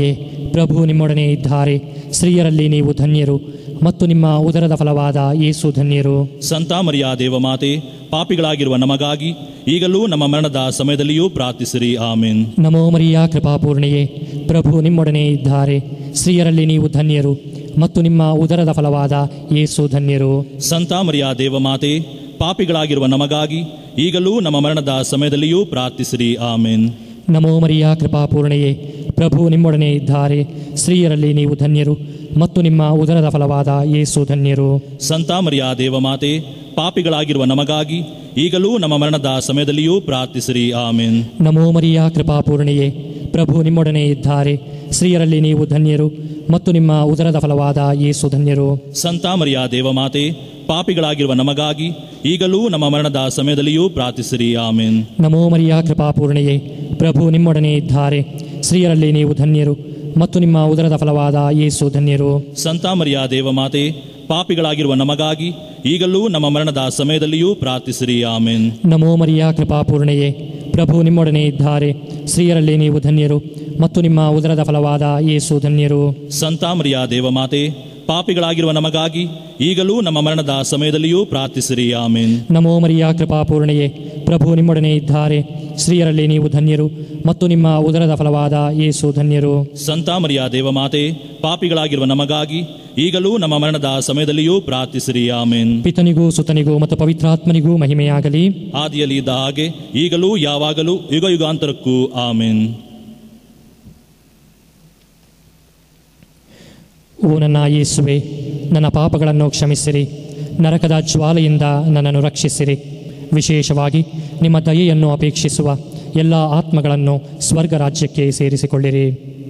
ಪ್ರಭು ನಿಮ್ಮೊಡನೆ ಇದ್ದಾರೆ. ಸ್ತ್ರೀಯರಲ್ಲಿ ನೀವು ಧನ್ಯರು ಮತ್ತು ನಿಮ್ಮ ಉದರದ ಫಲವಾದ ಯೇಸು ಧನ್ಯರು. ಸಂತ ಮರಿಯ ದೇವಮಾತೆ, ಪಾಪಿಗಳಾಗಿರುವ ನಮಗಾಗಿ ಈಗಲೂ ನಮ್ಮ ಮರಣದ ಸಮಯದಲ್ಲಿಯೂ ಪ್ರಾರ್ಥಿಸಿರಿ. ಆಮೆನ್. ನಮೋ ಮರಿಯ ಕೃಪಾಪೂರ್ಣೆಯೇ, ಪ್ರಭು ನಿಮ್ಮೊಡನೆ ಇದ್ದಾರೆ. ಸ್ತ್ರೀಯರಲ್ಲಿ ನೀವು ಧನ್ಯರು ಮತ್ತು ನಿಮ್ಮ ಉದರದ ಫಲವಾದ ಯೇಸು ಧನ್ಯರು. ಸಂತ ಮರಿಯ ದೇವಮಾತೆ, ಪಾಪಿಗಳಾಗಿರುವ ನಮಗಾಗಿ ಈಗಲೂ ನಮ್ಮ ಮರಣದ ಸಮಯದಲ್ಲಿಯೂ ಪ್ರಾರ್ಥಿಸಿರಿ. ಆಮೆನ್. ನಮೋ ಮರಿಯ ಕೃಪಾಪೂರ್ಣೆಯೇ, ಪ್ರಭು ನಿಮ್ಮೊಡನೆ ಇದ್ದಾರೆ. ಸ್ತ್ರೀಯರಲ್ಲಿ ನೀವು ಧನ್ಯರು ಮತ್ತು ನಿಮ್ಮ ಉದರದ ಫಲವಾದ ಯೇಸು ಧನ್ಯರು. ಸಂತ ಮರಿಯ ದೇವಮಾತೆ, ಪಾಪಿಗಳಾಗಿರುವ ನಮಗಾಗಿ ಈಗಲೂ ನಮ್ಮ ಮರಣದ ಸಮಯದಲ್ಲಿಯೂ ಪ್ರಾರ್ಥಿಸಿರಿ. ಆಮೆನ್. ನಮೋ ಮರಿಯ ಕೃಪಾಪೂರ್ಣೆಯೇ, ಪ್ರಭು ನಿಮ್ಮೊಡನೆ ಇದ್ದಾರೆ. ಸ್ತ್ರೀಯರಲ್ಲಿ ನೀವು ಧನ್ಯರು ಮತ್ತು ನಿಮ್ಮ ಉದರದ ಫಲವಾದ ಯೇಸು ಧನ್ಯರು. ಸಂತ ಮರಿಯ ದೇವಮಾತೆ, ಪಾಪಿಗಳಾಗಿರುವ ನಮಗಾಗಿ ಈಗಲೂ ನಮ್ಮ ಮರಣದ ಸಮಯದಲ್ಲಿಯೂ ಪ್ರಾರ್ಥಿಸಿರಿ. ಆಮೆನ್. ನಮೋ ಮರಿಯ ಕೃಪಾಪೂರ್ಣೆಯೇ, ಪ್ರಭು ನಿಮ್ಮೊಡನೆ ಇದ್ದಾರೆ. ಸ್ತ್ರೀಯರಲ್ಲಿ ನೀವು ಧನ್ಯರು ಮತ್ತು ನಿಮ್ಮ ಉದರದ ಫಲವಾದ ಯೇಸು ಧನ್ಯರು. ಸಂತ ಮರಿಯ ದೇವಮಾತೆ, ಪಾಪಿಗಳಾಗಿರುವ ನಮಗಾಗಿ ಈಗಲೂ ನಮ್ಮ ಮರಣದ ಸಮಯದಲ್ಲಿಯೂ ಪ್ರಾರ್ಥಿಸಿರಿ. ಆಮೆನ್. ನಮೋ ಮರಿಯ ಕೃಪಾಪೂರ್ಣೆಯೇ, ಪ್ರಭು ನಿಮ್ಮೊಡನೆ ಇದ್ದಾರೆ. ಸ್ತ್ರೀಯರಲ್ಲಿ ನೀವು ಧನ್ಯರು ಮತ್ತು ನಿಮ್ಮ ಉದರದ ಫಲವಾದ ಯೇಸು ಧನ್ಯರು. ಸಂತ ಮರಿಯ ದೇವಮಾತೆ, ಪಾಪಿಗಳಾಗಿರುವ ನಮಗಾಗಿ ಈಗಲೂ ನಮ್ಮ ಮರಣದ ಸಮಯದಲ್ಲಿಯೂ ಪ್ರಾರ್ಥಿಸಿರಿ. ಆಮೆನ್. ನಮೋ ಮರಿಯ ಕೃಪಾಪೂರ್ಣೆಯೇ, ಪ್ರಭು ನಿಮ್ಮೊಡನೆ ಇದ್ದಾರೆ. ಸ್ತ್ರೀಯರಲ್ಲಿ ನೀವು ಧನ್ಯರು ಮತ್ತು ನಿಮ್ಮ ಉದರದ ಫಲವಾದ ಯೇಸು ಧನ್ಯರು. ಸಂತ ಮರಿಯ ದೇವಮಾತೆ, ಪಾಪಿಗಳಾಗಿರುವ ನಮಗಾಗಿ ಈಗಲೂ ನಮ್ಮ ಮರಣದ ಸಮಯದಲ್ಲಿಯೂ ಪ್ರಾರ್ಥಿಸಿರಿ. ಆಮೆನ್. ಪಿತನಿಗೂ ಸುತನಿಗೂ ಮತ್ತು ಪವಿತ್ರಾತ್ಮನಿಗೂ ಮಹಿಮೆಯಾಗಲಿ. ಆದಿಯಲ್ಲಿ ಇದ್ದ ಹಾಗೆ ಈಗಲೂ ಯಾವಾಗಲೂ ಯುಗ ಯುಗಾಂತರಕ್ಕೂ. ಆಮೆನ್. ಓ ನನ್ನ ಯೇಸುವೆ, ನನ್ನ ಪಾಪಗಳನ್ನು ಕ್ಷಮಿಸಿರಿ, ನರಕದ ಜ್ವಾಲೆಯಿಂದ ನನ್ನನ್ನು ರಕ್ಷಿಸಿರಿ. ವಿಶೇಷವಾಗಿ ನಿಮ್ಮ ದಯೆಯನ್ನು ಅಪೇಕ್ಷಿಸುವ ಎಲ್ಲ ಆತ್ಮಗಳನ್ನು ಸ್ವರ್ಗ ರಾಜ್ಯಕ್ಕೆ ಸೇರಿಸಿಕೊಳ್ಳಿರಿ.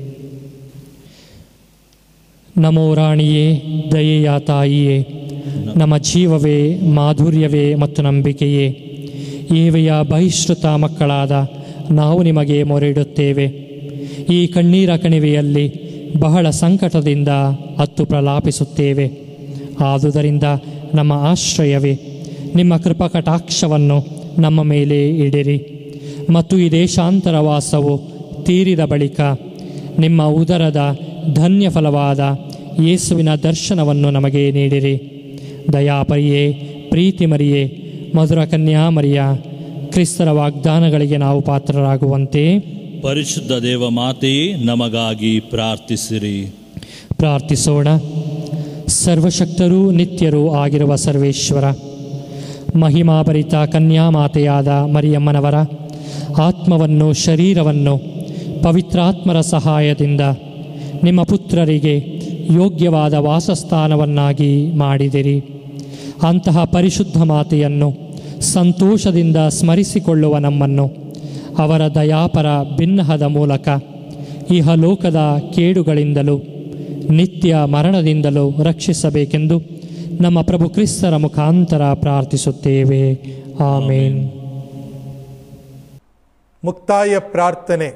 ನಮೋ ರಾಣಿಯೇ, ದಯೆಯ ತಾಯಿಯೇ, ನಮ್ಮ ಜೀವವೇ, ಮಾಧುರ್ಯವೇ ಮತ್ತು ನಂಬಿಕೆಯೇ, ಏವೆಯ ಬಹಿಷ್ಕೃತ ಮಕ್ಕಳಾದ ನಾವು ನಿಮಗೆ ಮೊರೆಯಿಡುತ್ತೇವೆ. ಈ ಕಣ್ಣೀರ ಕಣಿವೆಯಲ್ಲಿ ಬಹಳ ಸಂಕಟದಿಂದ ಅತ್ತು ಪ್ರಲಾಪಿಸುತ್ತೇವೆ. ಆದುದರಿಂದ ನಮ್ಮ ಆಶ್ರಯವೇ, ನಿಮ್ಮ ಕೃಪಕಟಾಕ್ಷವನ್ನು ನಮ್ಮ ಮೇಲೆ ಇಡಿರಿ ಮತ್ತು ಈ ದೇಶಾಂತರ ವಾಸವು ತೀರಿದ ಬಳಿಕ ನಿಮ್ಮ ಉದರದ ಧನ್ಯ ಫಲವಾದ ಯೇಸುವಿನ ದರ್ಶನವನ್ನು ನಮಗೆ ನೀಡಿರಿ. ದಯಾಪರಿಯೇ, ಪ್ರೀತಿ ಮರಿಯೇ, ಮಧುರ ಕನ್ಯಾಮರಿಯ, ಕ್ರಿಸ್ತರ ವಾಗ್ದಾನಗಳಿಗೆ ನಾವು ಪಾತ್ರರಾಗುವಂತೆ ಪರಿಶುದ್ಧ ದೇವ ಮಾತೆಯೇ, ನಮಗಾಗಿ ಪ್ರಾರ್ಥಿಸಿರಿ. ಪ್ರಾರ್ಥಿಸೋಣ. ಸರ್ವಶಕ್ತರೂ ನಿತ್ಯರೂ ಆಗಿರುವ ಸರ್ವೇಶ್ವರ, ಮಹಿಮಾಭರಿತ ಕನ್ಯಾಮಾತೆಯಾದ ಮರಿಯಮ್ಮನವರ ಆತ್ಮವನ್ನು ಶರೀರವನ್ನು ಪವಿತ್ರಾತ್ಮರ ಸಹಾಯದಿಂದ ನಿಮ್ಮ ಪುತ್ರರಿಗೆ ಯೋಗ್ಯವಾದ ವಾಸಸ್ಥಾನವನ್ನಾಗಿ ಮಾಡಿದಿರಿ. ಅಂತಹ ಪರಿಶುದ್ಧ ಮಾತೆಯನ್ನು ಸಂತೋಷದಿಂದ ಸ್ಮರಿಸಿಕೊಳ್ಳುವ ನಮ್ಮನ್ನು ಅವರ ದಯಾಪರ ಬಿನ್ನಹದ ಮೂಲಕ ಇಹಲೋಕದ ಕೇಡುಗಳಿಂದಲೂ ನಿತ್ಯ ಮರಣದಿಂದಲೂ ರಕ್ಷಿಸಬೇಕೆಂದು ನಮ್ಮ ಪ್ರಭು ಕ್ರಿಸ್ತರ ಮುಖಾಂತರ ಪ್ರಾರ್ಥಿಸುತ್ತೇವೆ. ಆಮೇನ್. ಮುಕ್ತಾಯ ಪ್ರಾರ್ಥನೆ.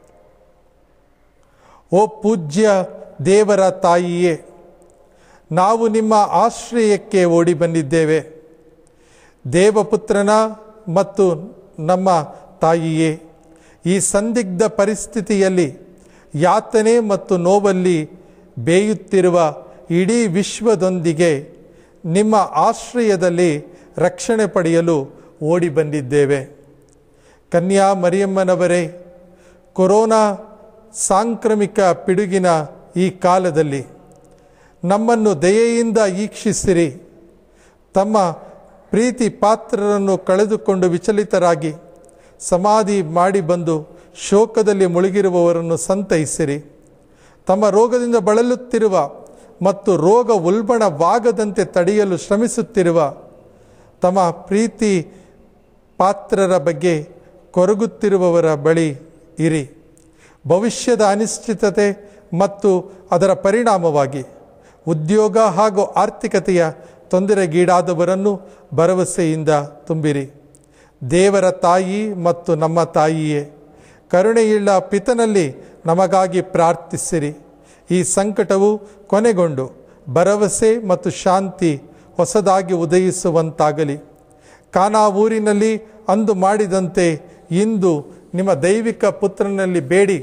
ಓ ಪೂಜ್ಯ ದೇವರ ತಾಯಿಯೇ, ನಾವು ನಿಮ್ಮ ಆಶ್ರಯಕ್ಕೆ ಓಡಿ ಬಂದಿದ್ದೇವೆ. ದೇವಪುತ್ರನ ಮತ್ತು ನಮ್ಮ ತಾಯಿಯೇ, ಈ ಸಂದಿಗ್ಧ ಪರಿಸ್ಥಿತಿಯಲ್ಲಿ ಯಾತನೆ ಮತ್ತು ನೋವಲ್ಲಿ ಬೇಯುತ್ತಿರುವ ಇಡೀ ವಿಶ್ವದೊಂದಿಗೆ ನಿಮ್ಮ ಆಶ್ರಯದಲ್ಲಿ ರಕ್ಷಣೆ ಪಡೆಯಲು ಓಡಿ ಬಂದಿದ್ದೇವೆ. ಕನ್ಯಾ ಮರಿಯಮ್ಮನವರೇ, ಕೊರೋನಾ ಸಾಂಕ್ರಾಮಿಕ ಪಿಡುಗಿನ ಈ ಕಾಲದಲ್ಲಿ ನಮ್ಮನ್ನು ದಯೆಯಿಂದ ಈಕ್ಷಿಸಿರಿ. ತಮ್ಮ ಪ್ರೀತಿ ಪಾತ್ರರನ್ನು ಕಳೆದುಕೊಂಡು ವಿಚಲಿತರಾಗಿ ಸಮಾಧಿ ಮಾಡಿ ಬಂದು ಶೋಕದಲ್ಲಿ ಮುಳುಗಿರುವವರನ್ನು ಸಂತೈಸಿರಿ. ತಮ್ಮ ರೋಗದಿಂದ ಬಳಲುತ್ತಿರುವ ಮತ್ತು ರೋಗ ಉಲ್ಬಣವಾಗದಂತೆ ತಡೆಯಲು ಶ್ರಮಿಸುತ್ತಿರುವ ತಮ್ಮ ಪ್ರೀತಿ ಪಾತ್ರರ ಬಗ್ಗೆ ಕೊರಗುತ್ತಿರುವವರ ಬಳಿ ಇರಿ. ಭವಿಷ್ಯದ ಅನಿಶ್ಚಿತತೆ ಮತ್ತು ಅದರ ಪರಿಣಾಮವಾಗಿ ಉದ್ಯೋಗ ಹಾಗೂ ಆರ್ಥಿಕತೆಯ ತೊಂದರೆಗೀಡಾದವರನ್ನು ಭರವಸೆಯಿಂದ ತುಂಬಿರಿ. ದೇವರ ತಾಯಿ ಮತ್ತು ನಮ್ಮ ತಾಯಿಯೇ, ಕರುಣೆಯುಳ್ಳ ಪಿತನಲ್ಲಿ ನಮಗಾಗಿ ಪ್ರಾರ್ಥಿಸಿರಿ. ಈ ಸಂಕಟವು ಕೊನೆಗೊಂಡು ಭರವಸೆ ಮತ್ತು ಶಾಂತಿ ಹೊಸದಾಗಿ ಉದಯಿಸುವಂತಾಗಲಿ. ಕಾನಾ ಊರಿನಲ್ಲಿ ಅಂದು ಮಾಡಿದಂತೆ ಇಂದು ನಿಮ್ಮ ದೈವಿಕ ಪುತ್ರನಲ್ಲಿ ಬೇಡಿ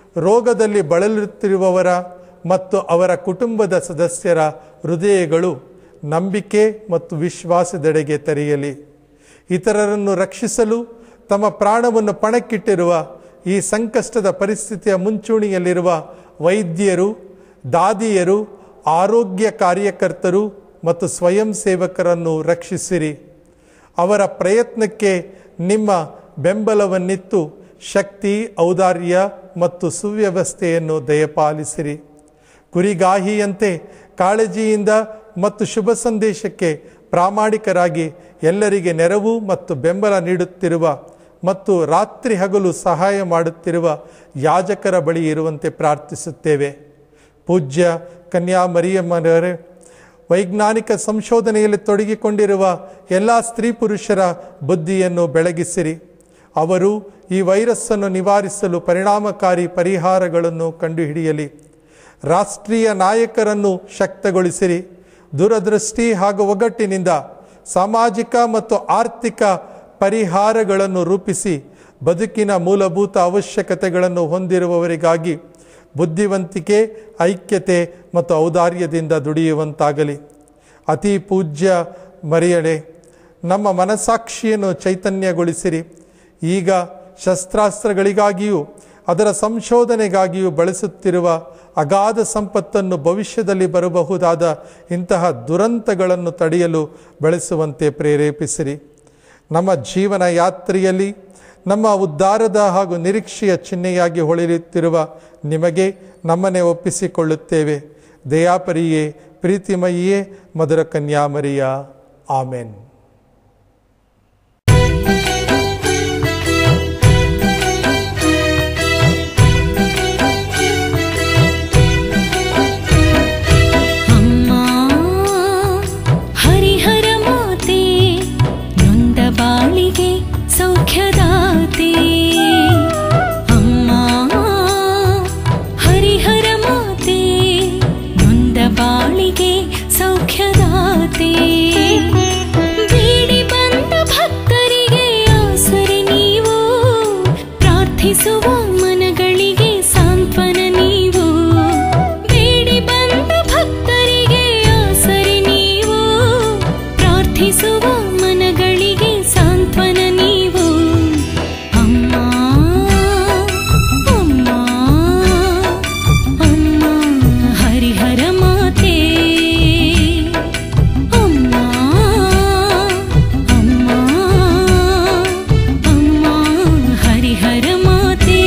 ರೋಗದಲ್ಲಿ ಬಳಲುತ್ತಿರುವವರ ಮತ್ತು ಅವರ ಕುಟುಂಬದ ಸದಸ್ಯರ ಹೃದಯಗಳು ನಂಬಿಕೆ ಮತ್ತು ವಿಶ್ವಾಸದೆಡೆಗೆ ತೆರೆಯಲಿ. ಇತರರನ್ನು ರಕ್ಷಿಸಲು ತಮ್ಮ ಪ್ರಾಣವನ್ನು ಪಣಕ್ಕಿಟ್ಟಿರುವ ಈ ಸಂಕಷ್ಟದ ಪರಿಸ್ಥಿತಿಯ ಮುಂಚೂಣಿಯಲ್ಲಿರುವ ವೈದ್ಯರು, ದಾದಿಯರು, ಆರೋಗ್ಯ ಕಾರ್ಯಕರ್ತರು ಮತ್ತು ಸ್ವಯಂ ಸೇವಕರನ್ನು ರಕ್ಷಿಸಿರಿ. ಅವರ ಪ್ರಯತ್ನಕ್ಕೆ ನಿಮ್ಮ ಬೆಂಬಲವನ್ನಿತ್ತು ಶಕ್ತಿ, ಔದಾರ್ಯ ಮತ್ತು ಸುವ್ಯವಸ್ಥೆಯನ್ನು ದಯಪಾಲಿಸಿರಿ. ಕುರಿಗಾಹಿಯಂತೆ ಕಾಳಜಿಯಿಂದ ಮತ್ತು ಶುಭ ಸಂದೇಶಕ್ಕೆ ಪ್ರಾಮಾಣಿಕರಾಗಿ ಎಲ್ಲರಿಗೆ ನೆರವು ಮತ್ತು ಬೆಂಬಲ ನೀಡುತ್ತಿರುವ ಮತ್ತು ರಾತ್ರಿ ಹಗಲು ಸಹಾಯ ಮಾಡುತ್ತಿರುವ ಯಾಜಕರ ಬಳಿ ಇರುವಂತೆ ಪ್ರಾರ್ಥಿಸುತ್ತೇವೆ. ಪೂಜ್ಯ ಕನ್ಯಾ ಮರಿಯಮ್ಮನವರೇ, ವೈಜ್ಞಾನಿಕ ಸಂಶೋಧನೆಯಲ್ಲಿ ತೊಡಗಿಕೊಂಡಿರುವ ಎಲ್ಲ ಸ್ತ್ರೀ ಪುರುಷರ ಬುದ್ಧಿಯನ್ನು ಬೆಳಗಿಸಿರಿ. ಅವರು ಈ ವೈರಸ್ಸನ್ನು ನಿವಾರಿಸಲು ಪರಿಣಾಮಕಾರಿ ಪರಿಹಾರಗಳನ್ನು ಕಂಡುಹಿಡಿಯಲಿ. ರಾಷ್ಟ್ರೀಯ ನಾಯಕರನ್ನು ಶಕ್ತಗೊಳಿಸಿರಿ. ದೂರದೃಷ್ಟಿ ಹಾಗೂ ಒಗ್ಗಟ್ಟಿನಿಂದ ಸಾಮಾಜಿಕ ಮತ್ತು ಆರ್ಥಿಕ ಪರಿಹಾರಗಳನ್ನು ರೂಪಿಸಿ ಬದುಕಿನ ಮೂಲಭೂತ ಅವಶ್ಯಕತೆಗಳನ್ನು ಹೊಂದಿರುವವರಿಗಾಗಿ ಬುದ್ಧಿವಂತಿಕೆ, ಐಕ್ಯತೆ ಮತ್ತು ಔದಾರ್ಯದಿಂದ ದುಡಿಯುವಂತಾಗಲಿ. ಅತಿ ಪೂಜ್ಯ ಮರಿಯಳೆ, ನಮ್ಮ ಮನಸ್ಸಾಕ್ಷಿಯನ್ನು ಚೈತನ್ಯಗೊಳಿಸಿರಿ. ಈಗ ಶಸ್ತ್ರಾಸ್ತ್ರಗಳಿಗಾಗಿಯೂ ಅದರ ಸಂಶೋಧನೆಗಾಗಿಯೂ ಬಳಸುತ್ತಿರುವ ಅಗಾಧ ಸಂಪತ್ತನ್ನು ಭವಿಷ್ಯದಲ್ಲಿ ಬರಬಹುದಾದ ಇಂತಹ ದುರಂತಗಳನ್ನು ತಡೆಯಲು ಬಳಸುವಂತೆ ಪ್ರೇರೇಪಿಸಿರಿ. ನಮ್ಮ ಜೀವನ ಯಾತ್ರೆಯಲ್ಲಿ ನಮ್ಮ ಉದ್ಧಾರದ ಹಾಗೂ ನಿರೀಕ್ಷೆಯ ಚಿಹ್ನೆಯಾಗಿ ಹೊಳೆಯುತ್ತಿರುವ ನಿಮಗೆ ನಮ್ಮನ್ನೇ ಒಪ್ಪಿಸಿಕೊಳ್ಳುತ್ತೇವೆ. ದಯಾಪರಿಯೇ, ಪ್ರೀತಿಮಯಿಯೇ, ಮಧುರ ಕನ್ಯಾಮರಿಯ. ಆಮೆನ್. ಸೌಖ್ಯದಾತೆ ಅಮ್ಮ ಹರಿಹರ ಮಾತೆ, ನೊಂದ ಬಾಳಿಗೆ ಸೌಖ್ಯದಾತೆ. ಬೇಡಿ ಬಂದ ಭಕ್ತರಿಗೆ ಆಸರೆ ನೀವು, ಪ್ರಾರ್ಥಿಸುವ ಮನಗಳಿಗೆ ಸಾಂತ್ವನ ನೀವು. ಬೇಡಿ ಬಂದ ಭಕ್ತರಿಗೆ ಆಸರೆ ನೀವು, ಪ್ರಾರ್ಥಿಸುವ ಮನಗಳಿಗೆ ಸಾಂತ್ವನ ನೀವು. ಅಮ್ಮ ಅಮ್ಮ ಅಮ್ಮ ಹರಿಹರ ಮಾತೆ, ಅಮ್ಮ ಅಮ್ಮ ಅಮ್ಮ ಹರಿಹರ ಮಾತೆ.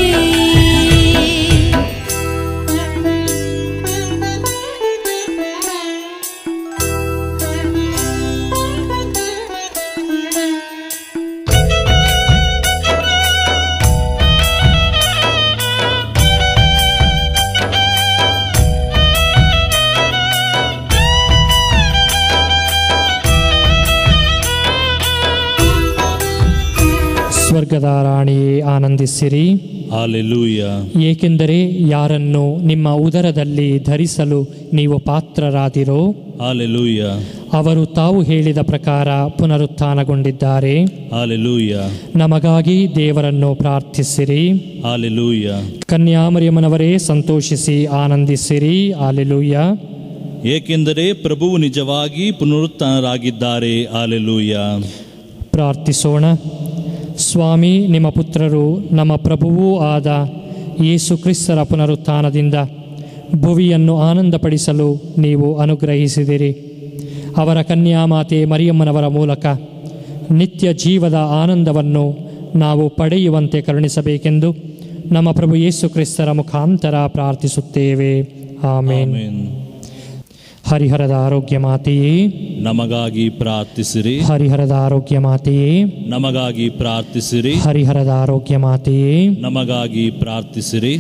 ಸ್ವರ್ಗದ ರಾಣಿಯೇ, ಆನಂದಿಸಿರಿ. ಹಾಲೆಲೂಯ. ಏಕೆಂದರೆ ಯಾರನ್ನು ನಿಮ್ಮ ಉದರದಲ್ಲಿ ಧರಿಸಲು ನೀವು ಪಾತ್ರರಾದಿರೋ, ಹಾಲೆಲೂಯ, ಅವರು ತಾವು ಹೇಳಿದ ಪ್ರಕಾರ ಪುನರುತ್ಥಾನಗೊಂಡಿದ್ದಾರೆ. ಹಾಲೆಲೂಯ, ನಮಗಾಗಿ ದೇವರನ್ನು ಪ್ರಾರ್ಥಿಸಿರಿ. ಹಾಲೆಲೂಯ. ಕನ್ಯಾಮರಿಯಮ್ಮನವರೇ, ಸಂತೋಷಿಸಿ ಆನಂದಿಸಿರಿ. ಹಾಲೆಲೂಯ. ಏಕೆಂದರೆ ಪ್ರಭುವು ನಿಜವಾಗಿ ಪುನರುತ್ಥಾನರಾಗಿದ್ದಾರೆ. ಹಾಲೆಲೂಯ. ಪ್ರಾರ್ಥಿಸೋಣ. ಸ್ವಾಮಿ, ನಿಮ್ಮ ಪುತ್ರರು ನಮ್ಮ ಪ್ರಭುವೂ ಆದ ಯೇಸು ಕ್ರಿಸ್ತರ ಪುನರುತ್ಥಾನದಿಂದ ಭುವಿಯನ್ನು ಆನಂದಪಡಿಸಲು ನೀವು ಅನುಗ್ರಹಿಸಿದಿರಿ. ಅವರ ಕನ್ಯಾಮಾತೆ ಮರಿಯಮ್ಮನವರ ಮೂಲಕ ನಿತ್ಯ ಜೀವದ ಆನಂದವನ್ನು ನಾವು ಪಡೆಯುವಂತೆ ಕರುಣಿಸಬೇಕೆಂದು ನಮ್ಮ ಪ್ರಭು ಯೇಸು ಕ್ರಿಸ್ತರ ಮುಖಾಂತರ ಪ್ರಾರ್ಥಿಸುತ್ತೇವೆ. ಆಮೇನ್. ಹರಿಹರದ ಆರೋಗ್ಯ ಮಾತೆಯೇ, ನಮಗಾಗಿ ಪ್ರಾರ್ಥಿಸಿರಿ. ಹರಿಹರದ ಆರೋಗ್ಯ ಮಾತೆಯೇ, ನಮಗಾಗಿ ಪ್ರಾರ್ಥಿಸಿರಿ. ಹರಿಹರದ ಆರೋಗ್ಯ ಮಾತೆಯೇ, ನಮಗಾಗಿ ಪ್ರಾರ್ಥಿಸಿರಿ.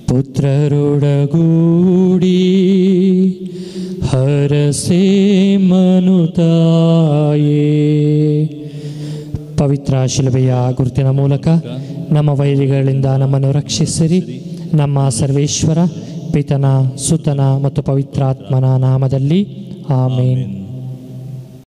ಪುತ್ರರೊಡಗೂಡಿ ಹರಸೆ ಮನುತಾಯೇ. ಪವಿತ್ರ ಶಿಲುಬೆಯ ಗುರುತಿನ ಮೂಲಕ ನಮ್ಮ ವೈರಿಗಳಿಂದ ನಮ್ಮನ್ನು ರಕ್ಷಿಸಿರಿ. ನಮ್ಮ ಸರ್ವೇಶ್ವರ ಪಿತನ, ಸುತನ ಮತ್ತು ಪವಿತ್ರಾತ್ಮನ ನಾಮದಲ್ಲಿ ಆಮೇನ್.